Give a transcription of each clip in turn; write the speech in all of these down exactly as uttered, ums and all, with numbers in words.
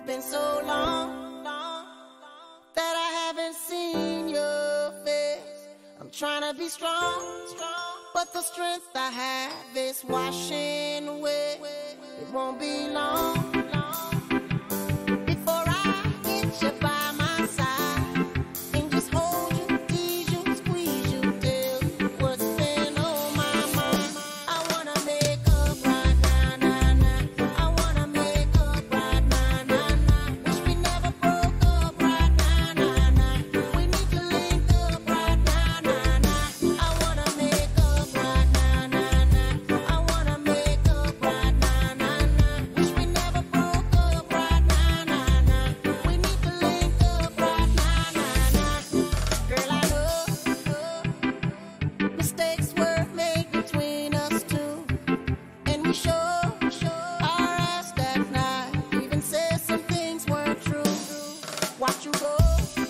been so long that I haven't seen your face. I'm trying to be strong, but the strength I have is washing away. It won't be long before I get you by my side and just hold you, tease you, squeeze you, tell you what's been on my mind. I wanna make up right now, now, now. I wanna make up right now, now, now. Wish we never broke up right now, now, now. We need to link up right now, now, now. I wanna make up right now, now, now. I wanna make up right now, now, now. Wish we never broke up right now, now, now. We need to link up right now, now, now. Girl, I know mistakes were made between us two, and we sure our ass that night. Even said some things weren't true. Watch you go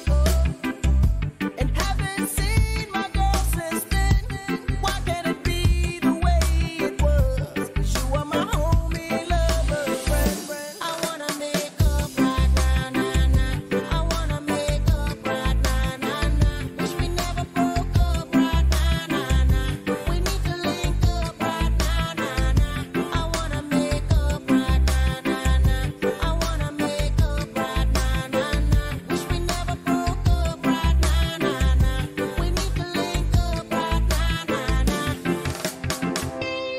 and haven't seen my girl since then. Why can't it be the way it was? 'Cause you were my homie, lover, friend. I wanna make up right now, now, now. I wanna make up right now, now, now. Wish we never broke up right now, now, now. We need to link up right now, now, now. I wanna make up right now, now, now. I wanna make up right now, now, now. Wish we never broke up right now, now, now. We need to link up right now, now, now.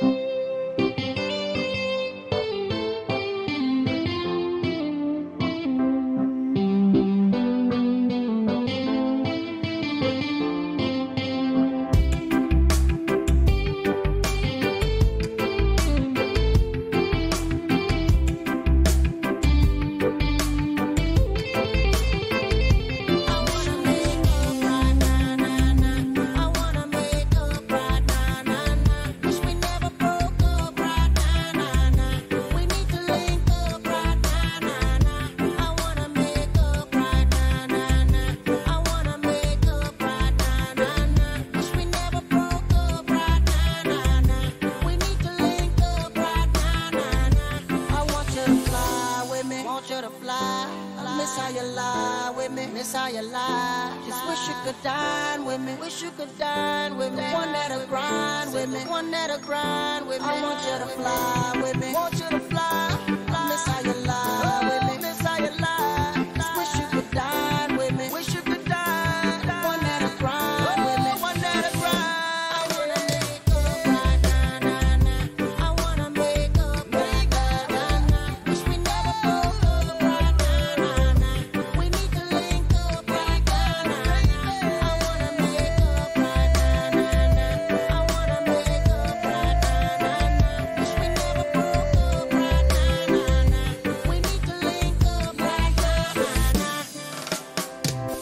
I wanna make up right now, now, now. I wanna make up right now, now, now. Wish we never broke up right now, now, now. We need to link up right now, now, now. I wanna make up right now, now, now. I wanna make up right now, now, now. Wish we never broke up right now, now, now. We need to link up right now, now, now. I want you to fly with me, want you to fly. I miss how you lie with me, miss how you lie. Just wish you could dine with me, wish you could dine with me. One that'll grind with me, one that'll grind with me. I want you to fly with me, want you to fly. I miss how you lie with me, miss how you lie. Just wish you could dine with me, wish you could dine. One that'll grind with me, one that'll grind. I wanna make up right now, now, now. I wanna make up right now, now, now. Wish we never broke up right now, now, now. We need to link up right now, now, now. I wanna make up right now, now, now. I wanna make up right now, now, now. Wish we never broke up right now, now, now. We need to link up right now, now, now.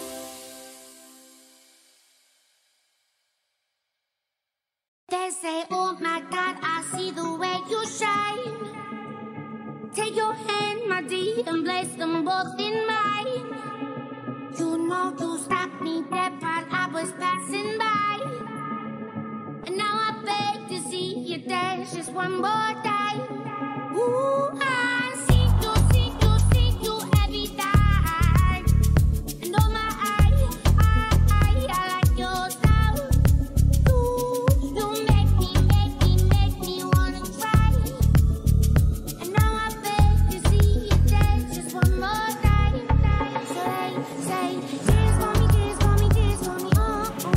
They say, oh my God, I see the way you shine. Take your hand, my dear, and place them both in mine. You know you stopped me dead while I was passing by. And now I beg to see you dance just one more time. Ooh, I see you, see you, see you every time. And oh my, I, I, I, I like your style. Ooh, you make me, make me, make me wanna try. And now I beg to see you dance just one more time. So they say, tears for me, tears for me, tears for me, oh, oh.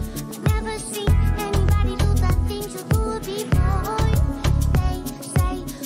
Never seen anybody do the things you do before. They say,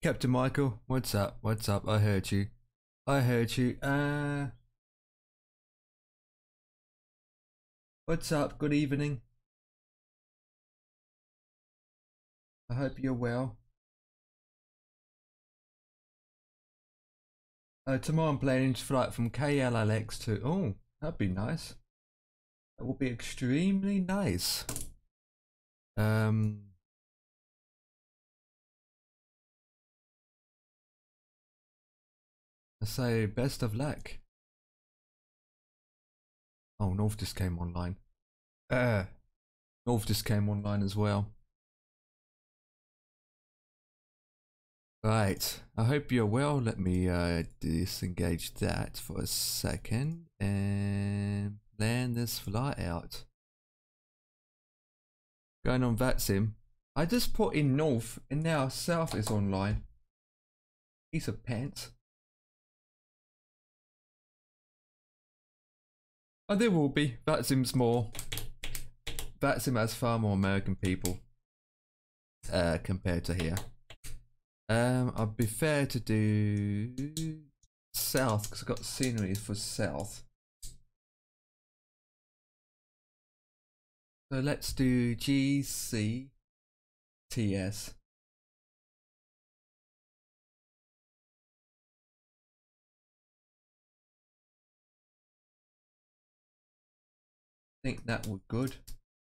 Captain Michael, what's up? What's up? I heard you. I heard you. Uh, what's up? Good evening. I hope you're well. Uh, tomorrow I'm planning to flight from K L L X to. Oh, that'd be nice. That will be extremely nice. Um. I say best of luck. Oh, North just came online. Uh, North just came online as well. Right, I hope you're well. Let me uh, disengage that for a second and plan this flight out. Going on VATSIM. I just put in North and now South is online. Piece of pants. Oh, there will be. VATSIM's more. VATSIM has far more American people uh, compared to here. Um, I'd be fair to do South because I've got scenery for South. So let's do G C T S. I think that would good.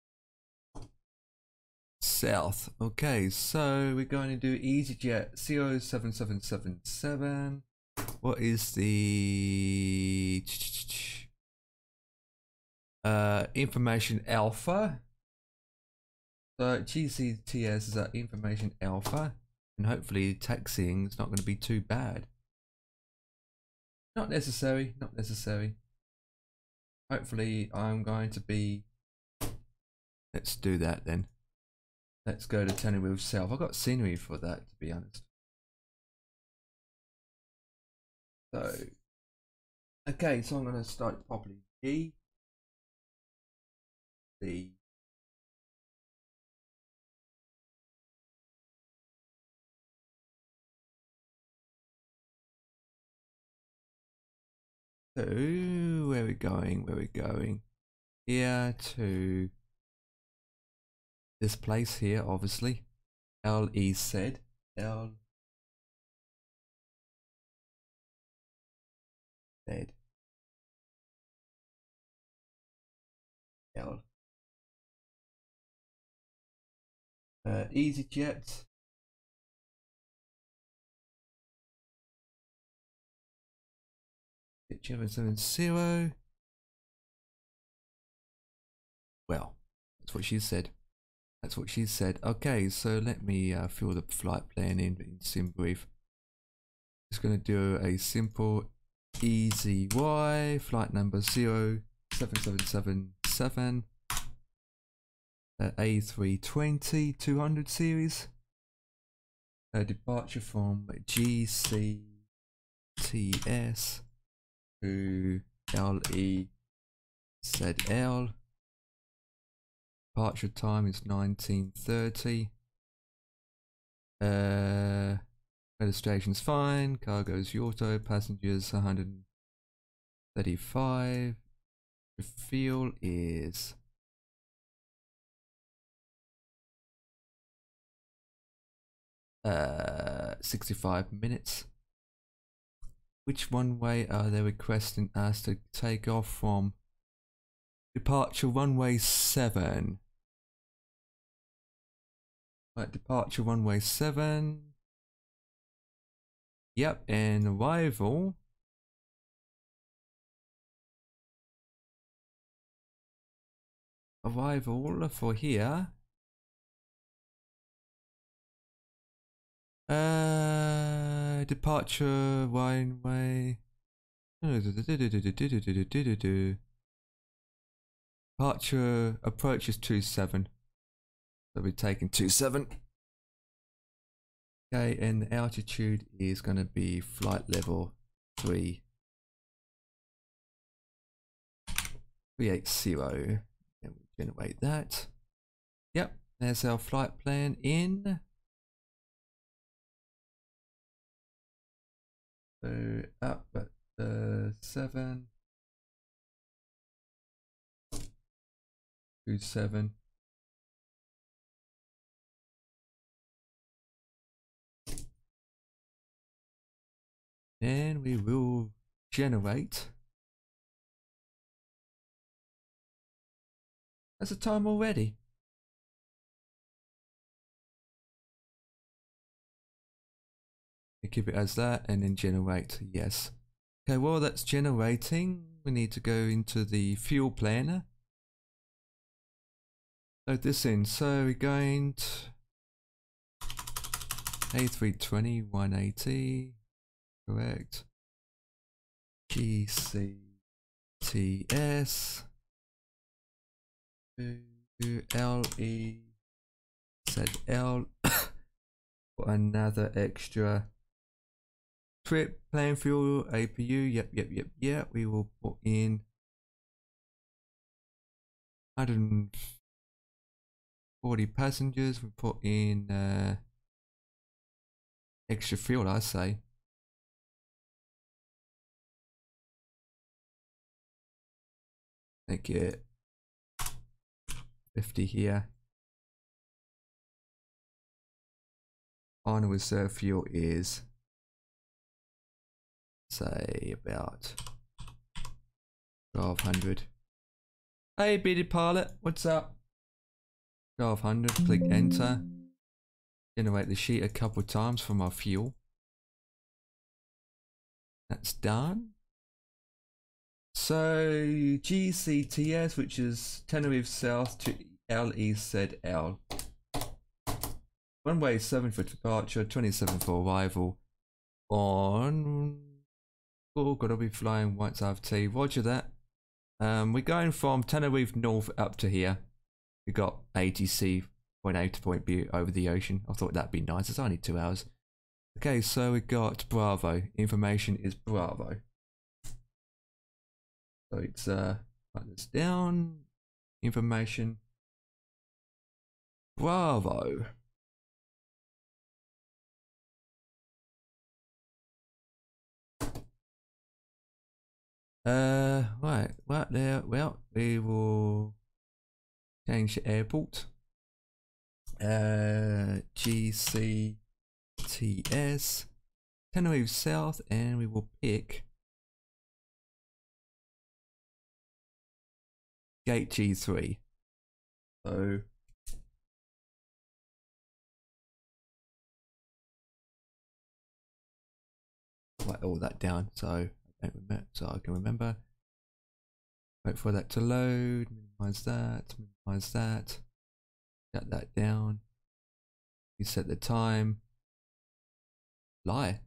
South. Okay, so we're going to do EasyJet zero seven seven seven seven. What is the uh, information alpha? So G C T S is our information alpha, and hopefully taxiing is not going to be too bad. Not necessary, not necessary. Hopefully I'm going to be. Let's do that then. Let's go to Tenerife South. I've got scenery for that, to be honest. So, okay, so I'm going to start properly. G, C, so where are we going? Where are we going? Here to this place here, obviously. L E Z. L Z. L. Uh, EasyJet. seven seven zero. Well, that's what she said. That's what she said. Okay, so let me uh, fill the flight plan in in SimBrief. Just going to do a simple easy Y flight number zero seven seven seven seven. Uh, A three twenty two hundred series. Uh, departure from G C T S to L E Z L. Departure time is nineteen thirty. Uh, registration's fine. Cargo's Yorto. Passengers one hundred thirty-five. The fuel is uh sixty-five minutes. Which one way are they requesting us to take off from? Departure runway seven. Right, departure runway seven. Yep, and arrival. Arrival for here. Uh, departure runway. Departure approach is two seven. So we're taking two seven. Okay, and the altitude is going to be flight level three. three eighty. And we generate that. Yep, there's our flight plan in. So up at uh, seven. Two seven. And we will generate. That's the time already. We keep it as that and then generate, yes. Okay, while that's generating, we need to go into the fuel planner. Load this in. So we're going to A three twenty, one eighty, correct. G C T S, L E, said L, for another extra trip, plan fuel, A P U, yep, yep, yep, yep. We will put in one hundred forty passengers, we put in uh, extra fuel, I say. Make it fifty here. Final reserve fuel is, say, about twelve hundred. Hey, bearded pilot, what's up? twelve hundred, click enter. Generate the sheet a couple times from our fuel. That's done. So G C T S, which is Tenerife South to L E Z L. Runway seven for departure, twenty-seven for arrival. On. Oh, gotta be flying White South T. Roger that. Um, we're going from Tenerife North up to here. We got A T C point A to point B over the ocean. I thought that'd be nice. It's only two hours. Okay, so we got Bravo. Information is Bravo. So it's uh, write this down. Information. Bravo. Uh, right, right there. Well, we will change the airport. Uh, G C T S, Tenerife South, and we will pick Gate G three. So write all that down so I don't remember, so I can remember. Wait for that to load. Minimize that. Minimize that. Shut that down. You set the time. Lie.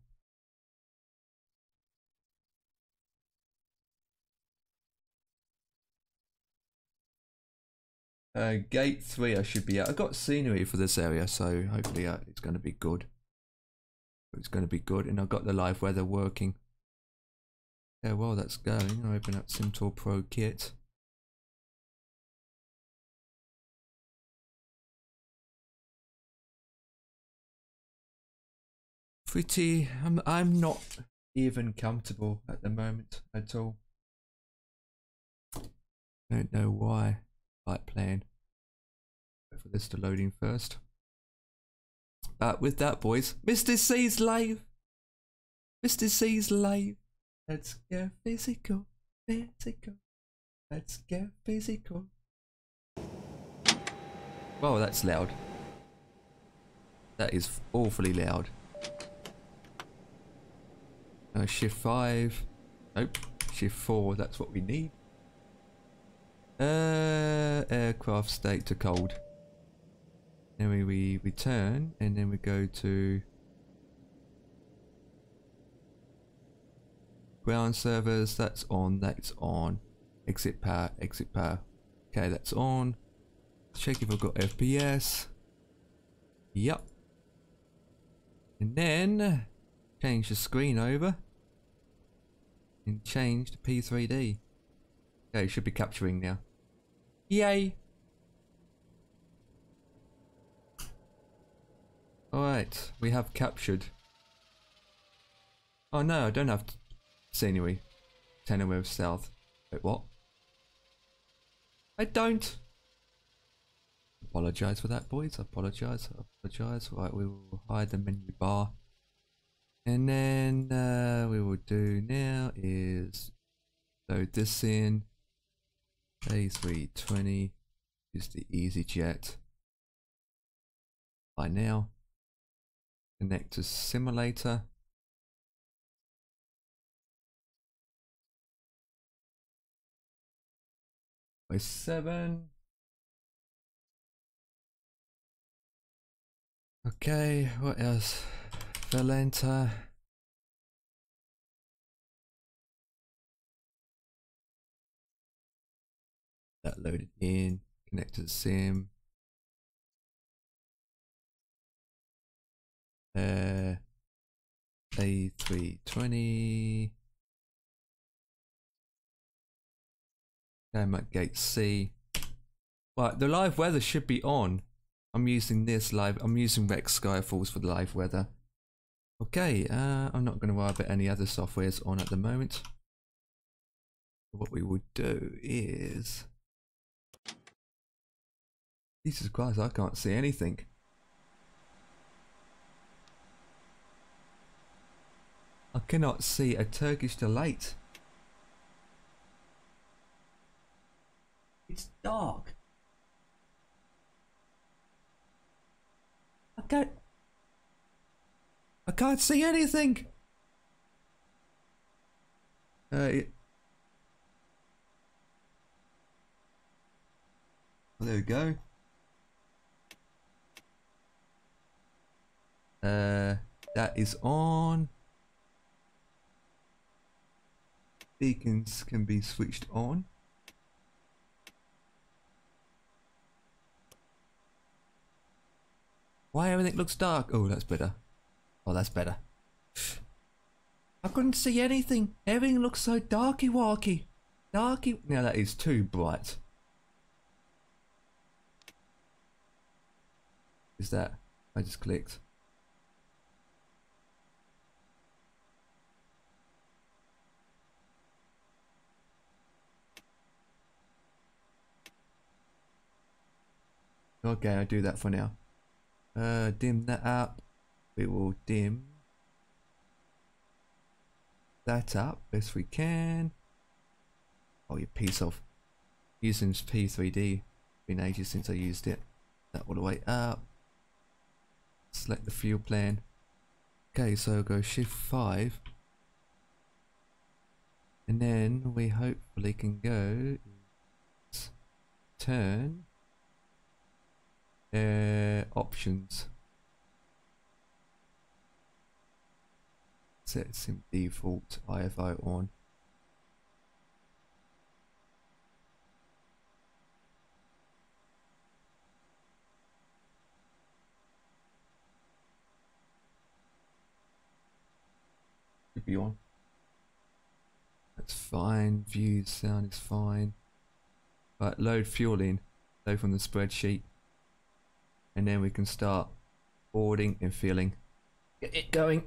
Uh, gate three, I should be at. I got scenery for this area, so hopefully uh, it's going to be good. It's going to be good, and I've got the live weather working. Yeah, well, that's going. I'll open up SimTool Pro Kit. Pretty. I'm. I'm not even comfortable at the moment at all. Don't know why. Flight plan. Wait for this to load in first. Uh, with that, boys, Mister C's live. Mister C's live. Let's get physical, physical. Let's get physical. Whoa, that's loud. That is awfully loud. Uh, shift five. Nope. Shift four. That's what we need. Uh, aircraft state to cold. Then we, we return, and then we go to ground servers. That's on. That's on. Exit power. Exit power. Okay, that's on. Check if I've got F P S. Yup. And then change the screen over and change to P three D. Okay, it should be capturing now. Yay! Alright, we have captured. Oh no, I don't have to see anyway. Tenerife South. Wait, what? I don't. Apologise for that, boys. Apologise. Apologise. Right, we will hide the menu bar. And then uh, we will do now is load this in. A three twenty. Use the EasyJet. By now. Connect to simulator. By seven. Okay, what else? Valenta. That loaded in. Connect to the sim. Uh, A three twenty. I'm at gate C. Right, the live weather should be on. I'm using this live. I'm using Rex Skyfalls for the live weather. Okay, uh, I'm not going to worry about any other softwares on at the moment. What we would do is... Jesus Christ, I can't see anything. I cannot see a Turkish delight. It's dark. I can't... I can't see anything. Uh, it, well, there we go. Uh, that is on. Beacons can be switched on. Why everything looks dark? Oh, that's better. Oh, that's better. I couldn't see anything. Everything looks so darky-walky. Darky. Now that is too bright. Is that? I just clicked. Okay, I'll do that for now. Uh, dim that up. We will dim that up best we can. Oh, you piece of. Using P three D. Been ages since I used it. That all the way up. Select the fuel plan. Okay, so go shift five. And then we hopefully can go turn uh, options. Set sim default I F O on. Should be on. That's fine. View sound is fine. Right, load fuel in. Load from the spreadsheet. And then we can start boarding and filling. Get it going.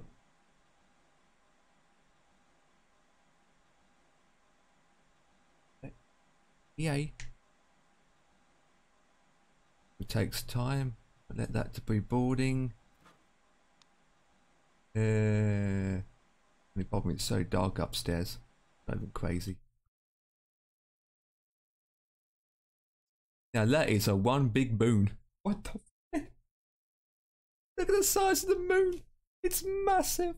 Yay. It takes time. Let that to be boarding. Uh, the problem it's so dark upstairs. Not even crazy. Now that is a one big moon. What the fuck? Look at the size of the moon. It's massive.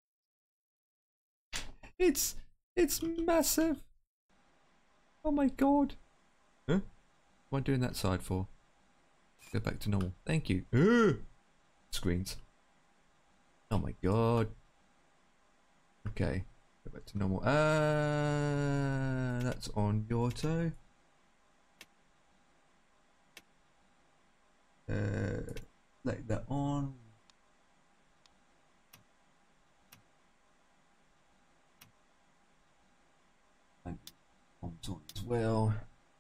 It's it's massive. Oh my god. Huh? What am I doing that side for? Go back to normal. Thank you. Ugh. Screens. Oh my god. Okay. Go back to normal. Uh, that's on Yorto. Uh, let that on. And on as well.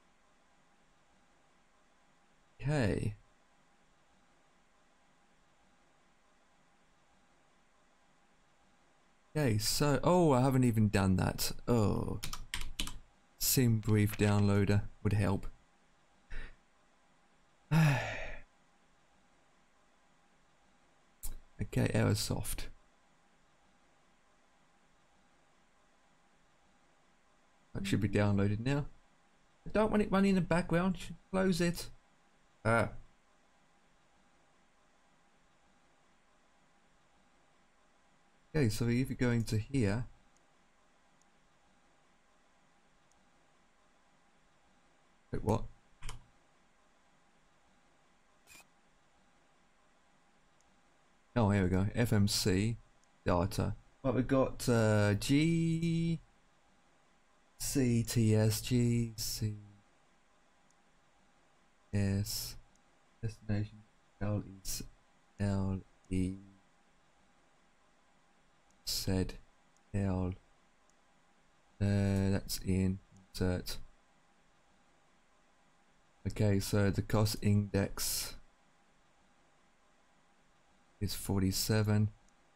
Okay. Okay, so, oh, I haven't even done that. Oh, SimBrief downloader would help. Okay, Airsoft. That should be downloaded now. I don't want it running in the background. Close it. Ah. Okay, so if you go into here. Wait, what? Oh, here we go. F M C data. Well, we've got uh, G C T S G C S destination L E L E said L. Uh, that's in insert. Okay, so the cost index is forty-seven.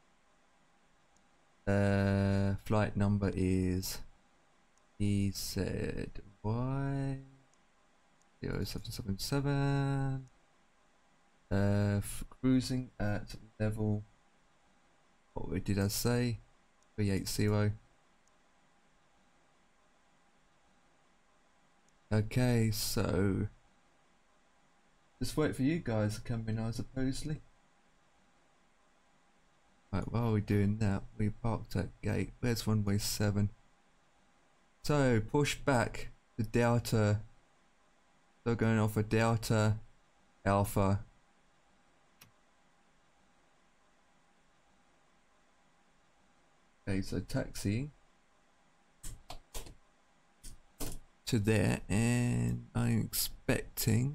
Uh, flight number is E Z Y zero seven seven seven. Uh, cruising at level. What did I say? three eighty. Okay, so just wait for you guys to come in, I supposedly. Right, while we're doing that, we parked at gate. Where's runway seven? So push back the Delta. So going off a Delta Alpha. Okay, so taxi to there, and I'm expecting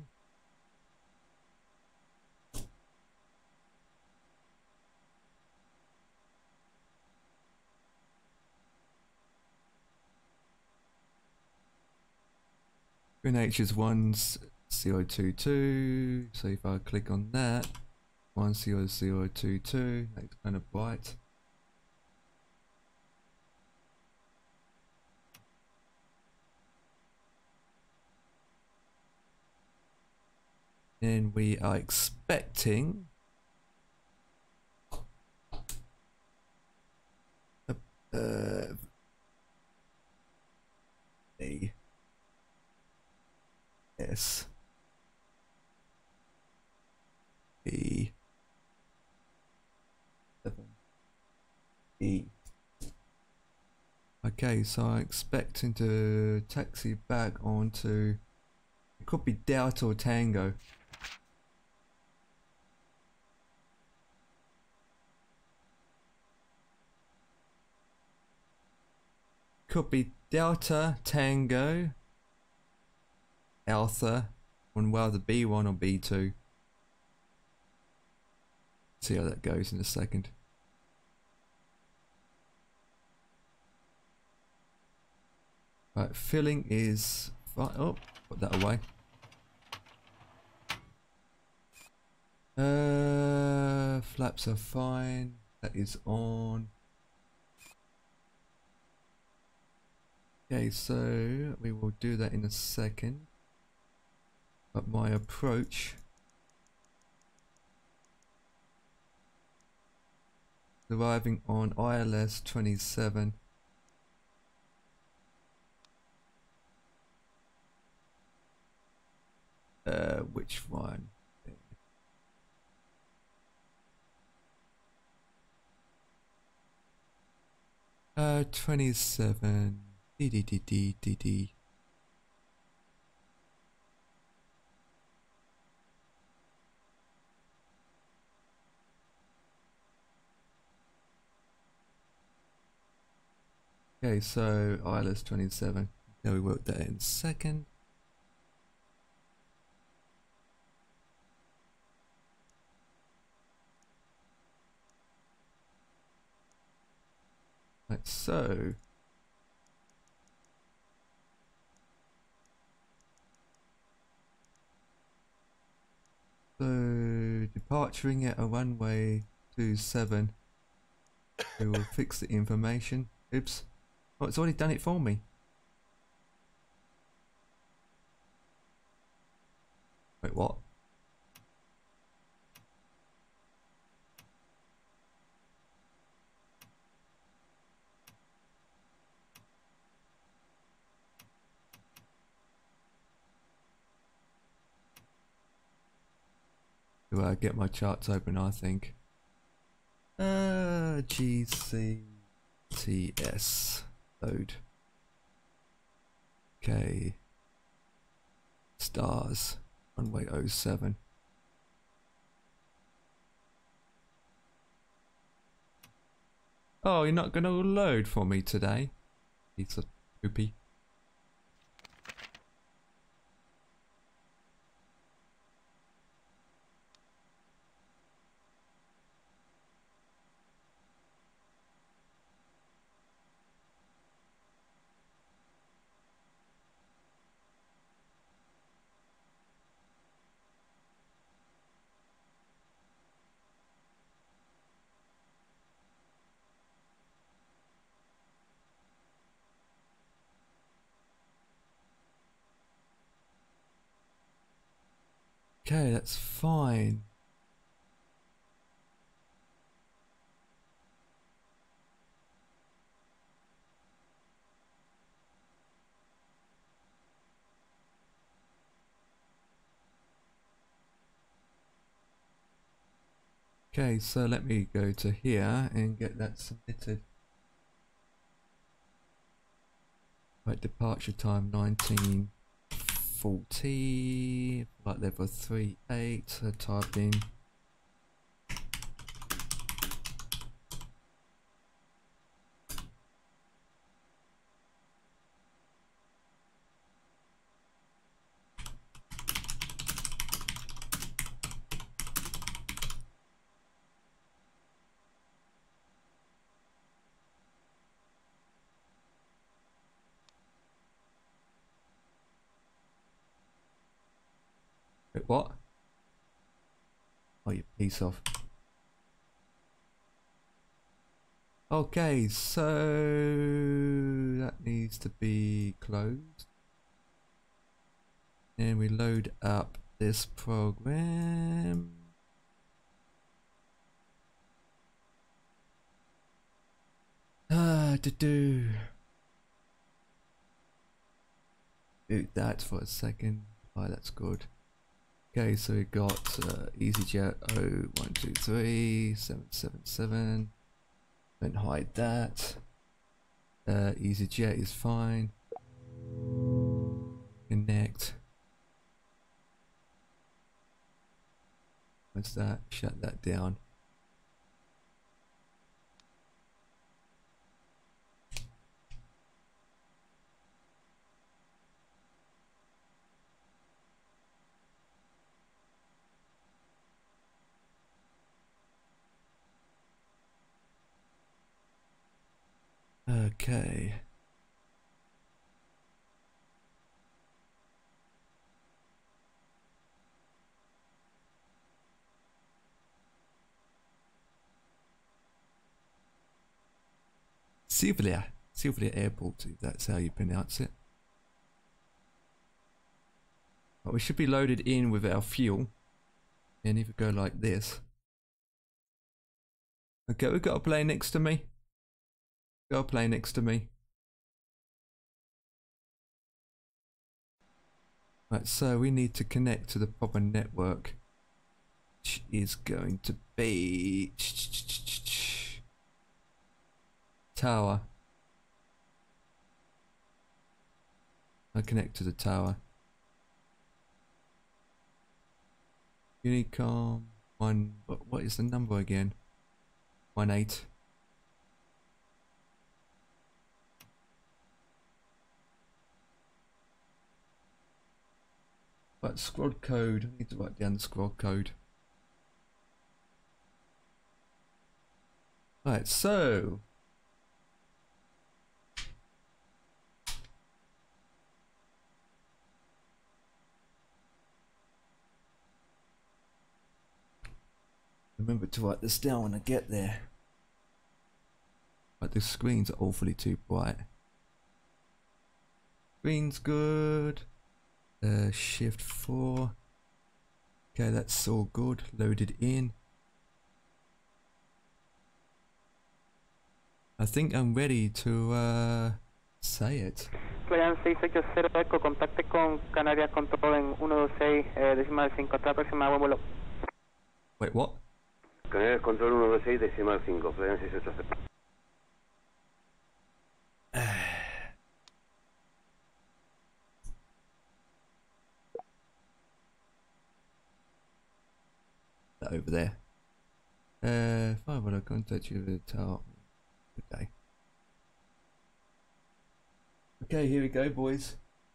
Green H is one zero two two, so if I click on that, one zero zero two two, that's kind of bright. And we are expecting a, uh, a S B seven E. Okay, so I'm expecting to taxi back onto, it could be Delta or Tango. Could be Delta, Tango, Alpha, on whether B one or B two. See how that goes in a second. Right, filling is fine. Oh, put that away. Uh, flaps are fine. That is on. Okay, so we will do that in a second. But my approach arriving on I L S twenty-seven. Uh, which one? Uh, twenty-seven. D D D D D D. Okay, so I L S twenty-seven. Now we work that in a second. Right, so so departuring at a runway two seven. We will fix the information. Oops. Oh, it's already done it for me. Wait, what? Do I get my charts open, I think. Uh, G C T S. Load. Okay. Stars. Runway oh seven. Oh, you're not gonna load for me today? Piece of poopy. Okay, that's fine. Okay, so let me go to here and get that submitted. Right, departure time nineteen forty, flight level three eight, so type in wait, what? Oh, you piece of. Okay, so that needs to be closed. And we load up this program. Ah, to do. Do that for a second. Oh, that's good. Okay, so we got uh, EasyJet oh one two three seven seven seven. Don't hide that. Uh, EasyJet is fine. Connect. What's that? Shut that down. Okay. Silvia. Silvia Airport, if that's how you pronounce it. But we should be loaded in with our fuel. And if we go like this. Okay, we've got a plane next to me. Got a plane next to me. Right, so we need to connect to the proper network. Which is going to be tower. I connect to the tower. Unicom one. What, what is the number again? One eight. But squad code. I need to write down the squad code. Right, so remember to write this down when I get there. But the screens are awfully too bright. Screen's good. Uh, shift four. Okay, that's all good. Loaded in. I think I'm ready to uh, say it. Florian seis ocho cero Eco, contacte con Canarias Control en uno dos seis, eh, decimal cinco, hasta la próxima, buen vuelo. Wait, what? Canarias Control uno dos seis, decimal cinco, Florian seis ocho cero. That over there. Uh, fine, will I contact you at the top? Good day. Okay, here we go, boys.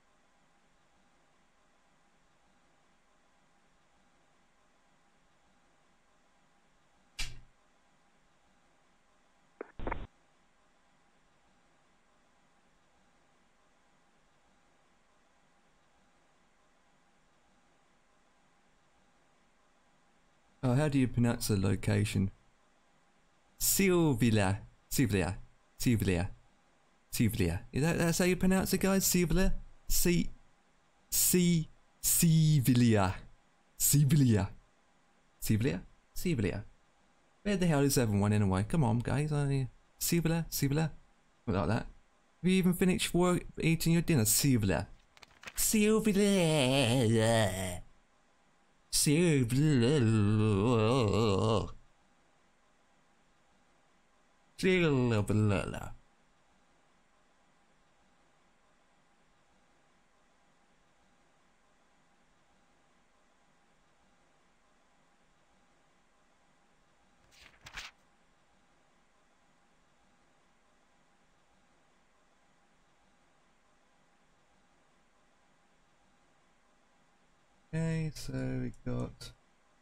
Oh, how do you pronounce the location? Silvia. Silvia. Silvia. Silvia. Is that that's how you pronounce it, guys? Silvia? C. C. Silvia. Silvia. Silvia? Silvia. Where the hell is everyone anyway? Come on, guys. I Silvia? Silvia? Not like that. Have you even finished work, eating your dinner? Silvia. Silvia. Silvia. Silvia. Okay, so we got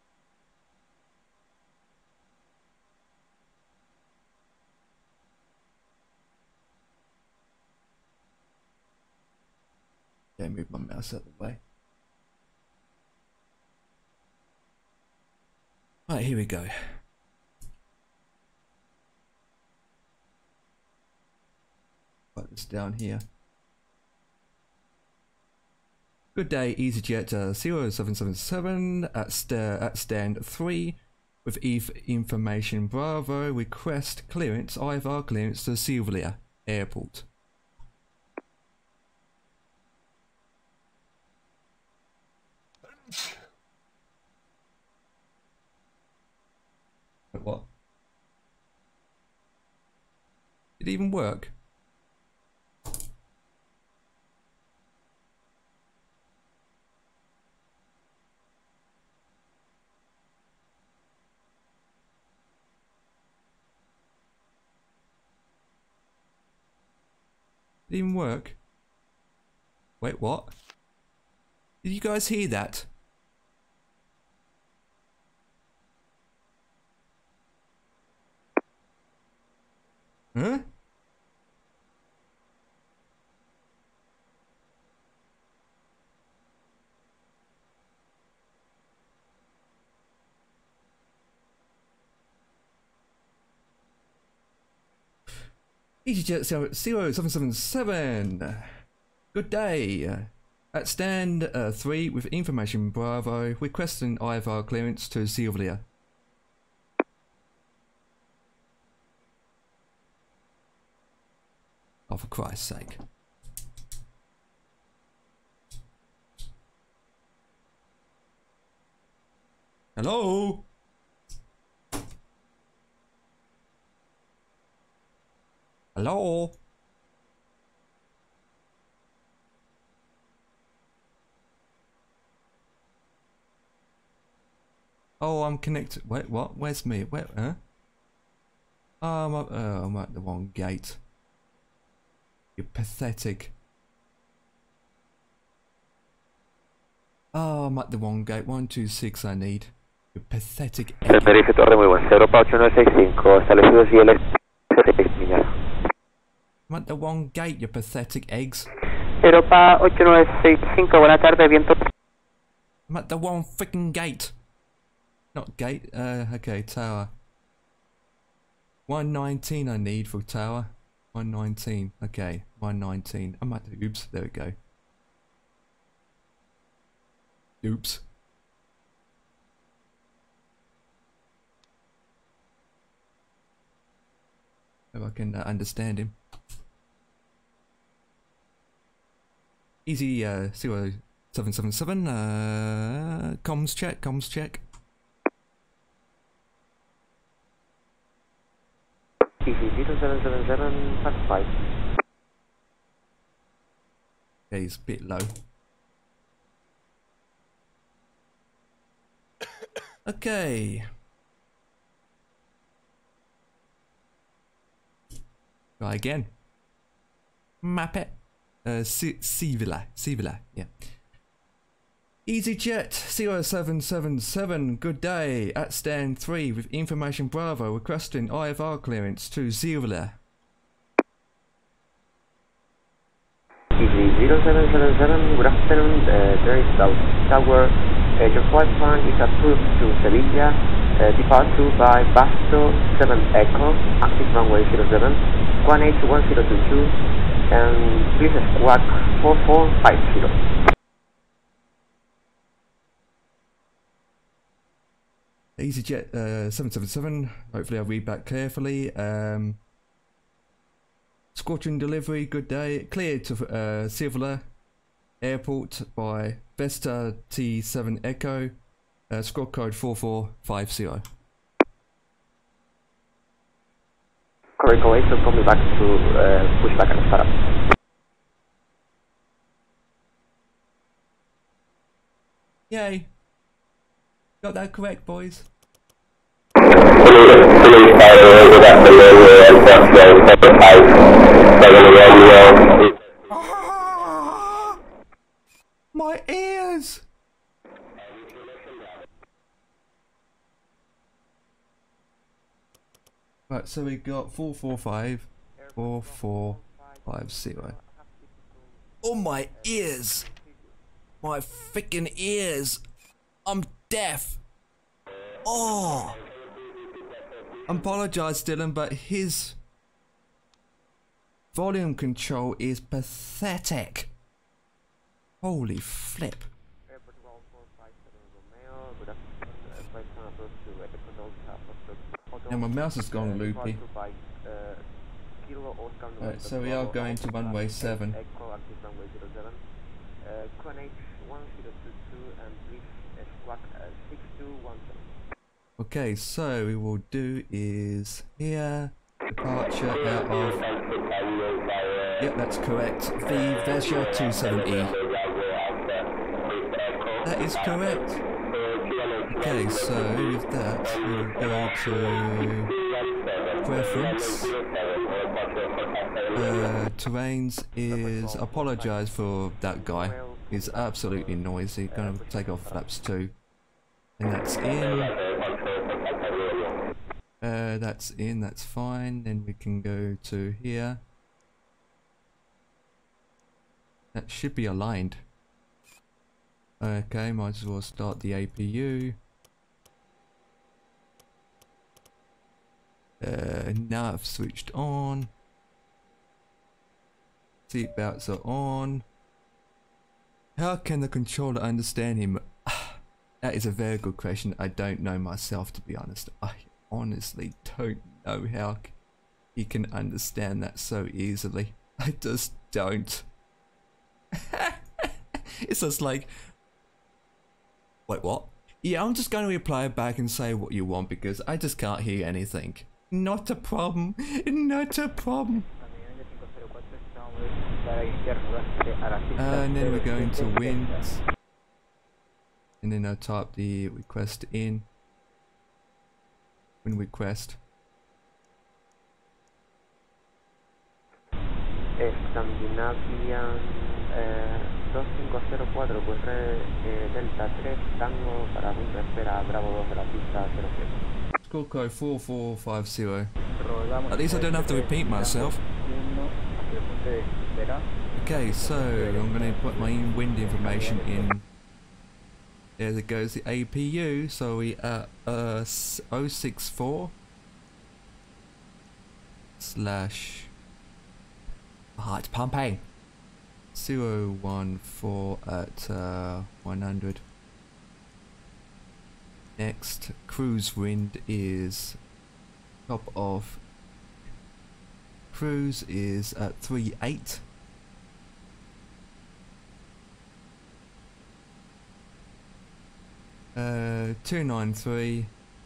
okay, move my mouse out of the way. Right, here we go. Put this down here. Good day, EasyJet uh, zero seven seven seven at, st at stand three with E F information Bravo, request clearance, I F R clearance to Silvia Airport. Wait, what? Did it even work? Did it even work? Wait, what? Did you guys hear that? Huh? EasyJet zero seven seven seven. Good day. At stand uh, three with information Bravo, requesting I F R clearance to Silvia. Oh, for Christ's sake. Hello? Hello? Oh, I'm connected. Wait, what? Where's me? Where? Huh? Oh, I'm, up, oh, I'm at the wrong gate. You're pathetic. Oh, I'm at the wrong gate. one two six I need. You're pathetic. Tenerife Torre, muy buen. Europa ocho nueve seis cinco, establecido C L seis millas. I'm at the wrong gate, you pathetic eggs. Europa ocho nueve seis cinco, buena tarde, viento. I'm at the wrong freaking gate. Not gate, uh, okay, tower. one nineteen I need for tower. one nineteen. Okay, one nineteen. I might do. Oops, there we go. Oops. Hope I can uh, understand him. Easy uh, zero seven seven seven. Uh, comms check. Comms check. Easy zero seven seven seven fast five. Okay, he's a bit low. Okay. Try again. Map it. Uh, Sivila. Sivila, yeah. EasyJet zero seven seven seven, good day. At stand three with information Bravo requesting I F R clearance to Sivila. Easy zero seven seven seven, good afternoon. Uh, there is South Tower. Uh, your flight plan is approved to Sevilla. Uh, departure by Basto seven Echo, active runway zero seven, one H one zero two two, and please squawk four four five zero. EasyJet uh, seven seven seven, hopefully I'll read back carefully. Um, Squadron delivery, good day. Cleared to uh, Sevilla Airport by Vesta T seven Echo. Uh, squad code four four five zero. Correct, away, so call me back to uh, push back and start up. Yay! Got that correct, boys. Ah, my ears! Right, so we got four four five, four four five zero. Oh, my ears! My freaking ears! I'm deaf! Oh! I apologise, Dylan, but his volume control is pathetic. Holy flip. Now my mouse has gone loopy. Right, so we are going to runway seven. Okay, so we will do is here, departure out of, yep, that's correct, V Vesja two seven E. That is correct. Okay, so with that, we'll go to preference. Uh, terrains is, apologise for that guy, he's absolutely noisy, gonna take off flaps two. And that's in. Uh, that's in, that's fine. Then we can go to here. That should be aligned. Okay, might as well start the A P U. Uh, now I've switched on. Seatbelts are on. How can the controller understand him? That is a very good question. I don't know myself, to be honest. I honestly don't know how he can understand that so easily. I just don't. It's just like, wait, what? Yeah, I'm just going to reply back and say what you want because I just can't hear anything. Not a problem. Not a problem. Uh, and then we're going to winds. And then I'll type the request in. Wind request. Scandinavian eh, dos cinco cero cuatro, pues eh, Delta tres, Tango para punta espera, Bravo dos de la pista cero siete. Score code four four five zero. At least I don't have to repeat myself. Okay, so I'm going to put my wind information in. There it goes, the A P U, so we are uh, zero six four slash. Ah, it's pumping. zero one four at uh, one hundred. Next, cruise wind is top of. Cruise is at three eight. Uh, two nine three.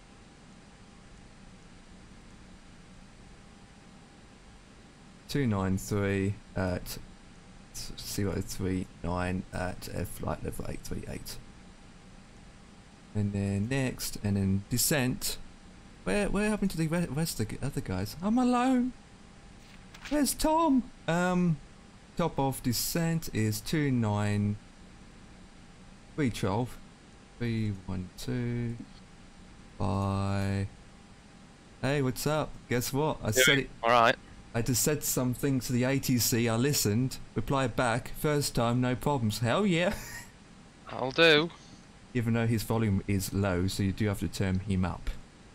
two nine three at zero three nine at uh, flight level eight three eight. And then next, and then descent. Where where happened to the re- rest of the other guys? I'm alone. Where's Tom? Um, top of descent is two nine three twelve. three one two. Bye. Hey, what's up? Guess what? I said it. Alright. I just said something to the A T C, I listened, replied back, first time, no problems. Hell yeah! I'll do. Even though his volume is low, so you do have to turn him up.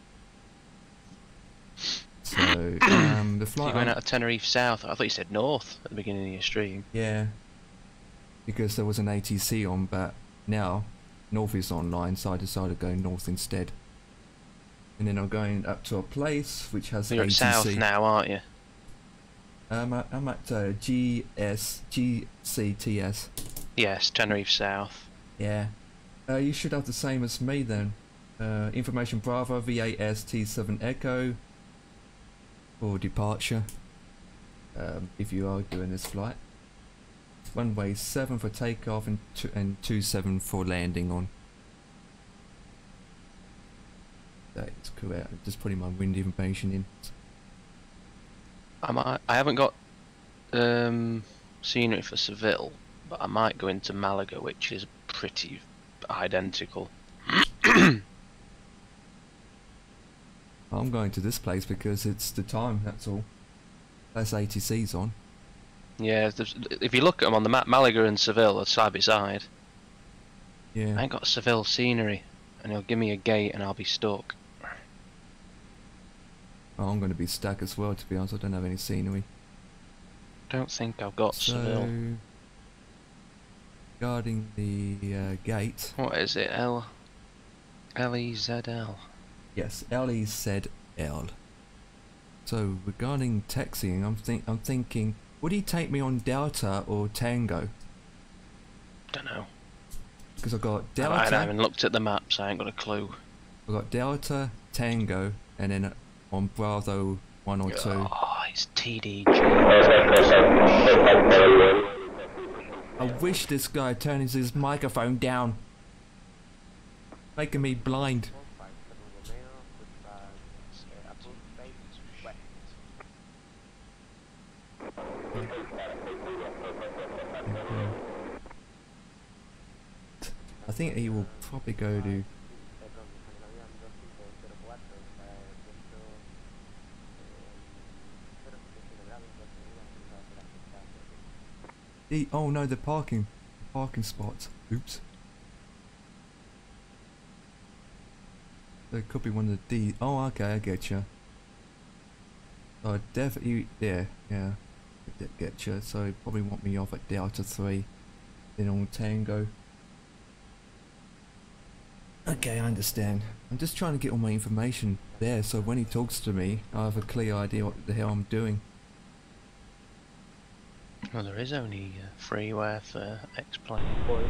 So, um, the You flight... went out of Tenerife South. I thought you said north at the beginning of your stream. Yeah. Because there was an A T C on, but now, north is online, so I decided to go north instead. And then I'm going up to a place which has You're A T at C. south now, aren't you? Um, I- I'm at uh, G S G C T S. Yes, Tenerife South. Yeah. Uh, you should have the same as me then. Uh, information Bravo V A S T seven Echo for departure. Um, if you are doing this flight. Runway seven for takeoff and two, and two seven for landing on. That is correct. I'm just putting my wind information in. I might. I haven't got um, scenery for Seville, but I might go into Malaga, which is pretty identical. I'm going to this place because it's the time, that's all. That's A T C's on. Yeah, there's- if you look at them on the map, Malaga and Seville are side by side. I Yeah. ain't got Seville scenery, and he'll give me a gate, and I'll be stuck. Oh, I'm going to be stuck as well, to be honest. I don't have any scenery. Don't think I've got Seville. So, regarding the uh, gate, What is it? L L E Z L. yes, Ellie said L. So regarding taxiing, I'm think I'm thinking, would he take me on Delta or Tango? Don't know. Because I've got I Delta, haven't even looked at the maps. I ain't got a clue. I've got Delta, Tango, and then on Bravo one or two. Oh, it's T D G. I wish this guy turns his microphone down, making me blind. I think he will probably go to. The, oh no, the parking, parking spots. Oops. There could be one of the D. Oh, okay, I get you. Oh, definitely, yeah, yeah, I get you. So he probably want me off at Delta three, then on Tango. Okay, I understand. I'm just trying to get all my information there, so when he talks to me, I have a clear idea what the hell I'm doing. Well, there is only uh, freeware for X-Plane.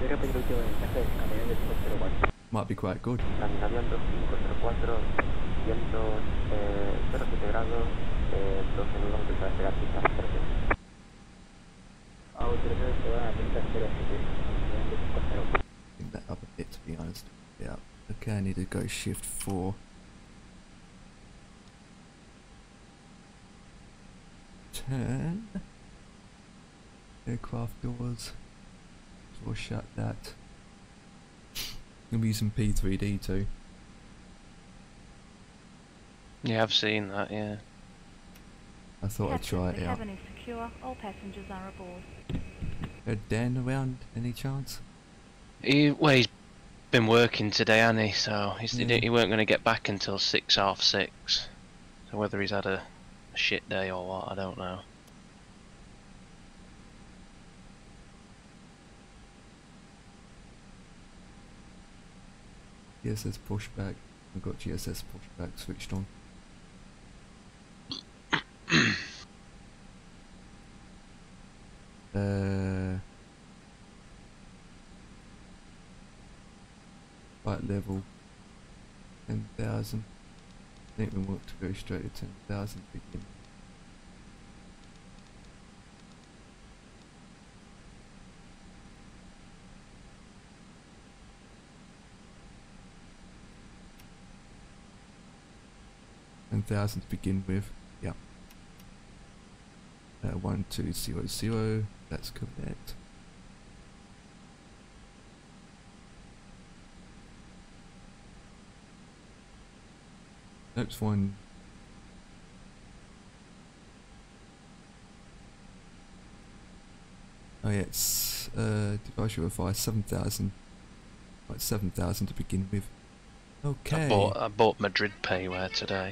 Might be quite good. Naviando cinco cero cuatro, vientos eh, cero siete grados, eh, doce nudos de trasera pista trece. Autorizaciones se van a pista cero siete, viento cinco cero. Think that up a bit, to be honest. Yeah. Okay, I need to go shift four. Turn. Aircraft doors. Or shut that. Gonna be using P three D too. Yeah, I've seen that, yeah. I thought I'd try it out. cabin is secure. All passengers are aboard. Heard Dan around any chance? He, well, he's been working today, hasn't he? So he's, he Yeah. didn't- he weren't going to get back until six, half six. So whether he's had a a shit day or what, I don't know. G S S pushback. I've got G S S pushback switched on. uh, Right level ten thousand. I think we want to go straight to ten thousand begin. ten thousand to begin with, yeah. Uh, one two zero zero, that's correct. Next one. Oh yeah, it's uh, device verify seven thousand. Right, seven thousand to begin with. Okay. I bought I bought Madrid Payware today.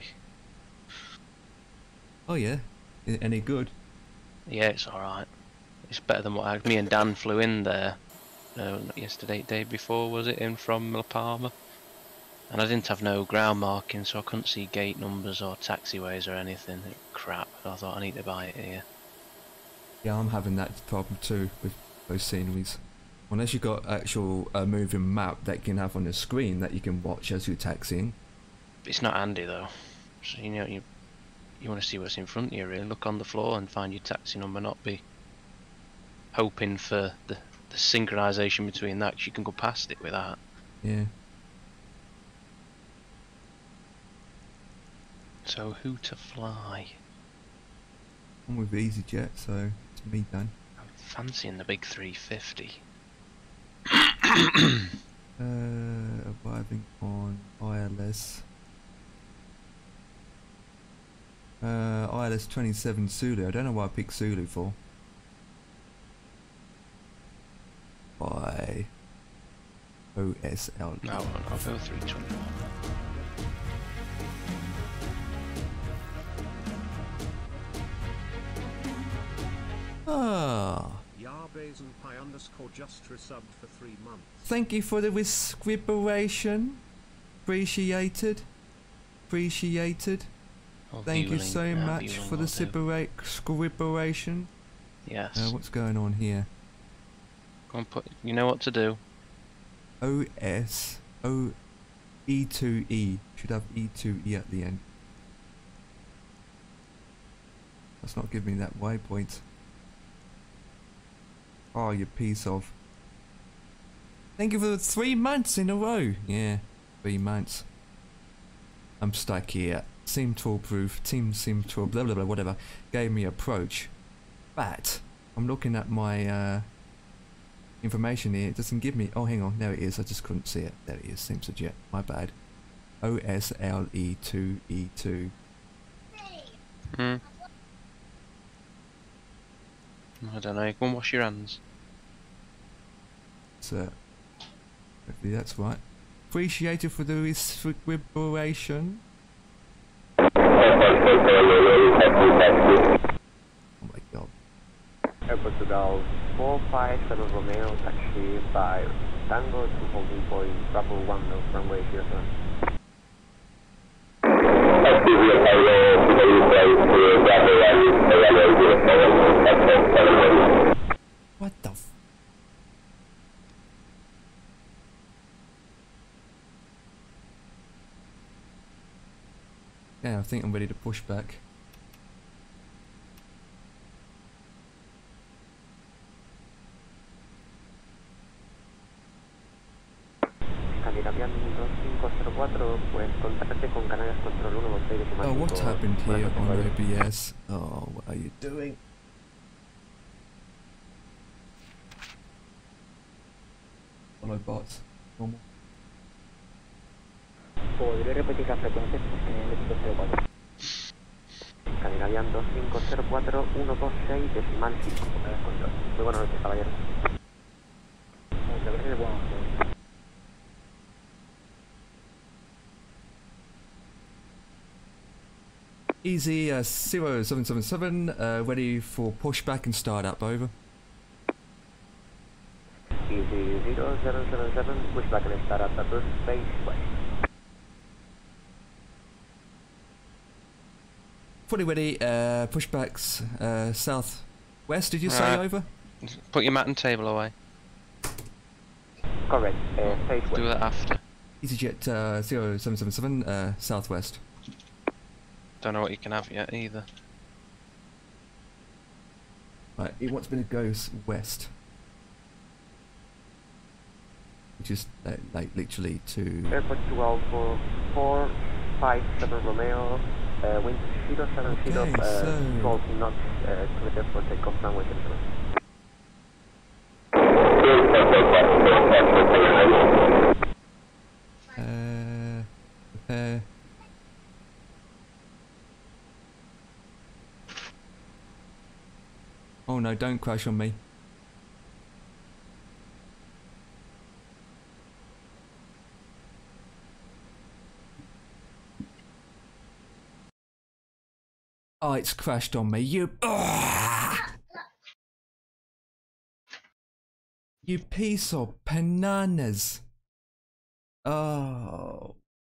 Oh yeah, I- any good? Yeah, it's alright. It's better than what I, me and Dan flew in there uh, not yesterday, day before was it, in from La Palma. And I didn't have no ground marking, so I couldn't see gate numbers or taxiways or anything. It, crap, I thought I need to buy it here. Yeah, I'm having that problem too with those sceneries. Unless you've got actual uh, moving map that you can have on the screen that you can watch as you're taxiing. It's not handy though. So, you know, you you want to see what's in front of you really. Look on the floor and find your taxi number, not be hoping for the, the synchronisation between that, 'cause you can go past it with that. Yeah. So who to fly? I'm with EasyJet, so it's me done. I'm fancying the big three fifty. Uh, arriving on I L S. Uh, I L S twenty-seven Zulu. I don't know why I picked Zulu for. By O S L. No, I'll go three twenty-one. Ah, Yarbase and Pi underscore just resubbed for three months. thank you for the rescriberation. Appreciated. Appreciated. Or Thank you Bueling, so uh, much Bueling for the will do. scribera- scriberation. Yes. Uh, what's going on here? Go on, put. You know what to do. O S O E two E. Should have E two E at the end. That's not giving me that waypoint. Oh, you piece of. Thank you for the three months in a row. Yeah, three months. I'm stuck here. Team tool proof. Team sim tool. Blah blah blah. Whatever. Gave me approach, but I'm looking at my uh, information here. It doesn't give me. Oh, hang on. There it is. I just couldn't see it. There it is. Seems legit. My bad. O S L E two E two. Hmm. I don't know. Go and wash your hands. So, hopefully that's right. Appreciated for the rescriberation. Oh my god. Airport to Gulf four five seven Romeo, taxi by Tango to holding point Bravo one North runway zero seven. What the f- Yeah, I think I'm ready to push back. Scandinavian dos cinco cero cuatro, pues contactate con Canarias Control uno dos seis decimal Oh, cinco. what happened here Buenas on noches. O B S? Oh, what are you doing? Follow bots. Normal. ¿Podría repetir la frecuencia? Scandinavian dos cinco cero cuatro. Scandinavian dos cinco cero cuatro, uno dos seis decimal cinco. Canarias Control. Muy buenas noches, caballero. Muchas gracias, buenas noches. Easy uh, zero seven seven seven, uh, ready for pushback and start up, over. Easy zero seven seven seven, pushback and start up at space west. Fully ready, uh, pushbacks uh, south west, did you say, Right. over? Put your mat and table away. Correct, uh, space west. Do that after. EasyJet uh, zero seven seven seven, uh, southwest. Don't know what you can have yet either. Right, it wants me to go s- west. Which is uh, like literally to... Airport twelve four four five seven Romeo, uh, wind zero seven zero, Okay, uh, so- twelve knots, uh, clear for takeoff runway seven seven. Uh, prepare. Oh no, don't crash on me. Oh, it's crashed on me. You. Ugh! You piece of bananas. Oh.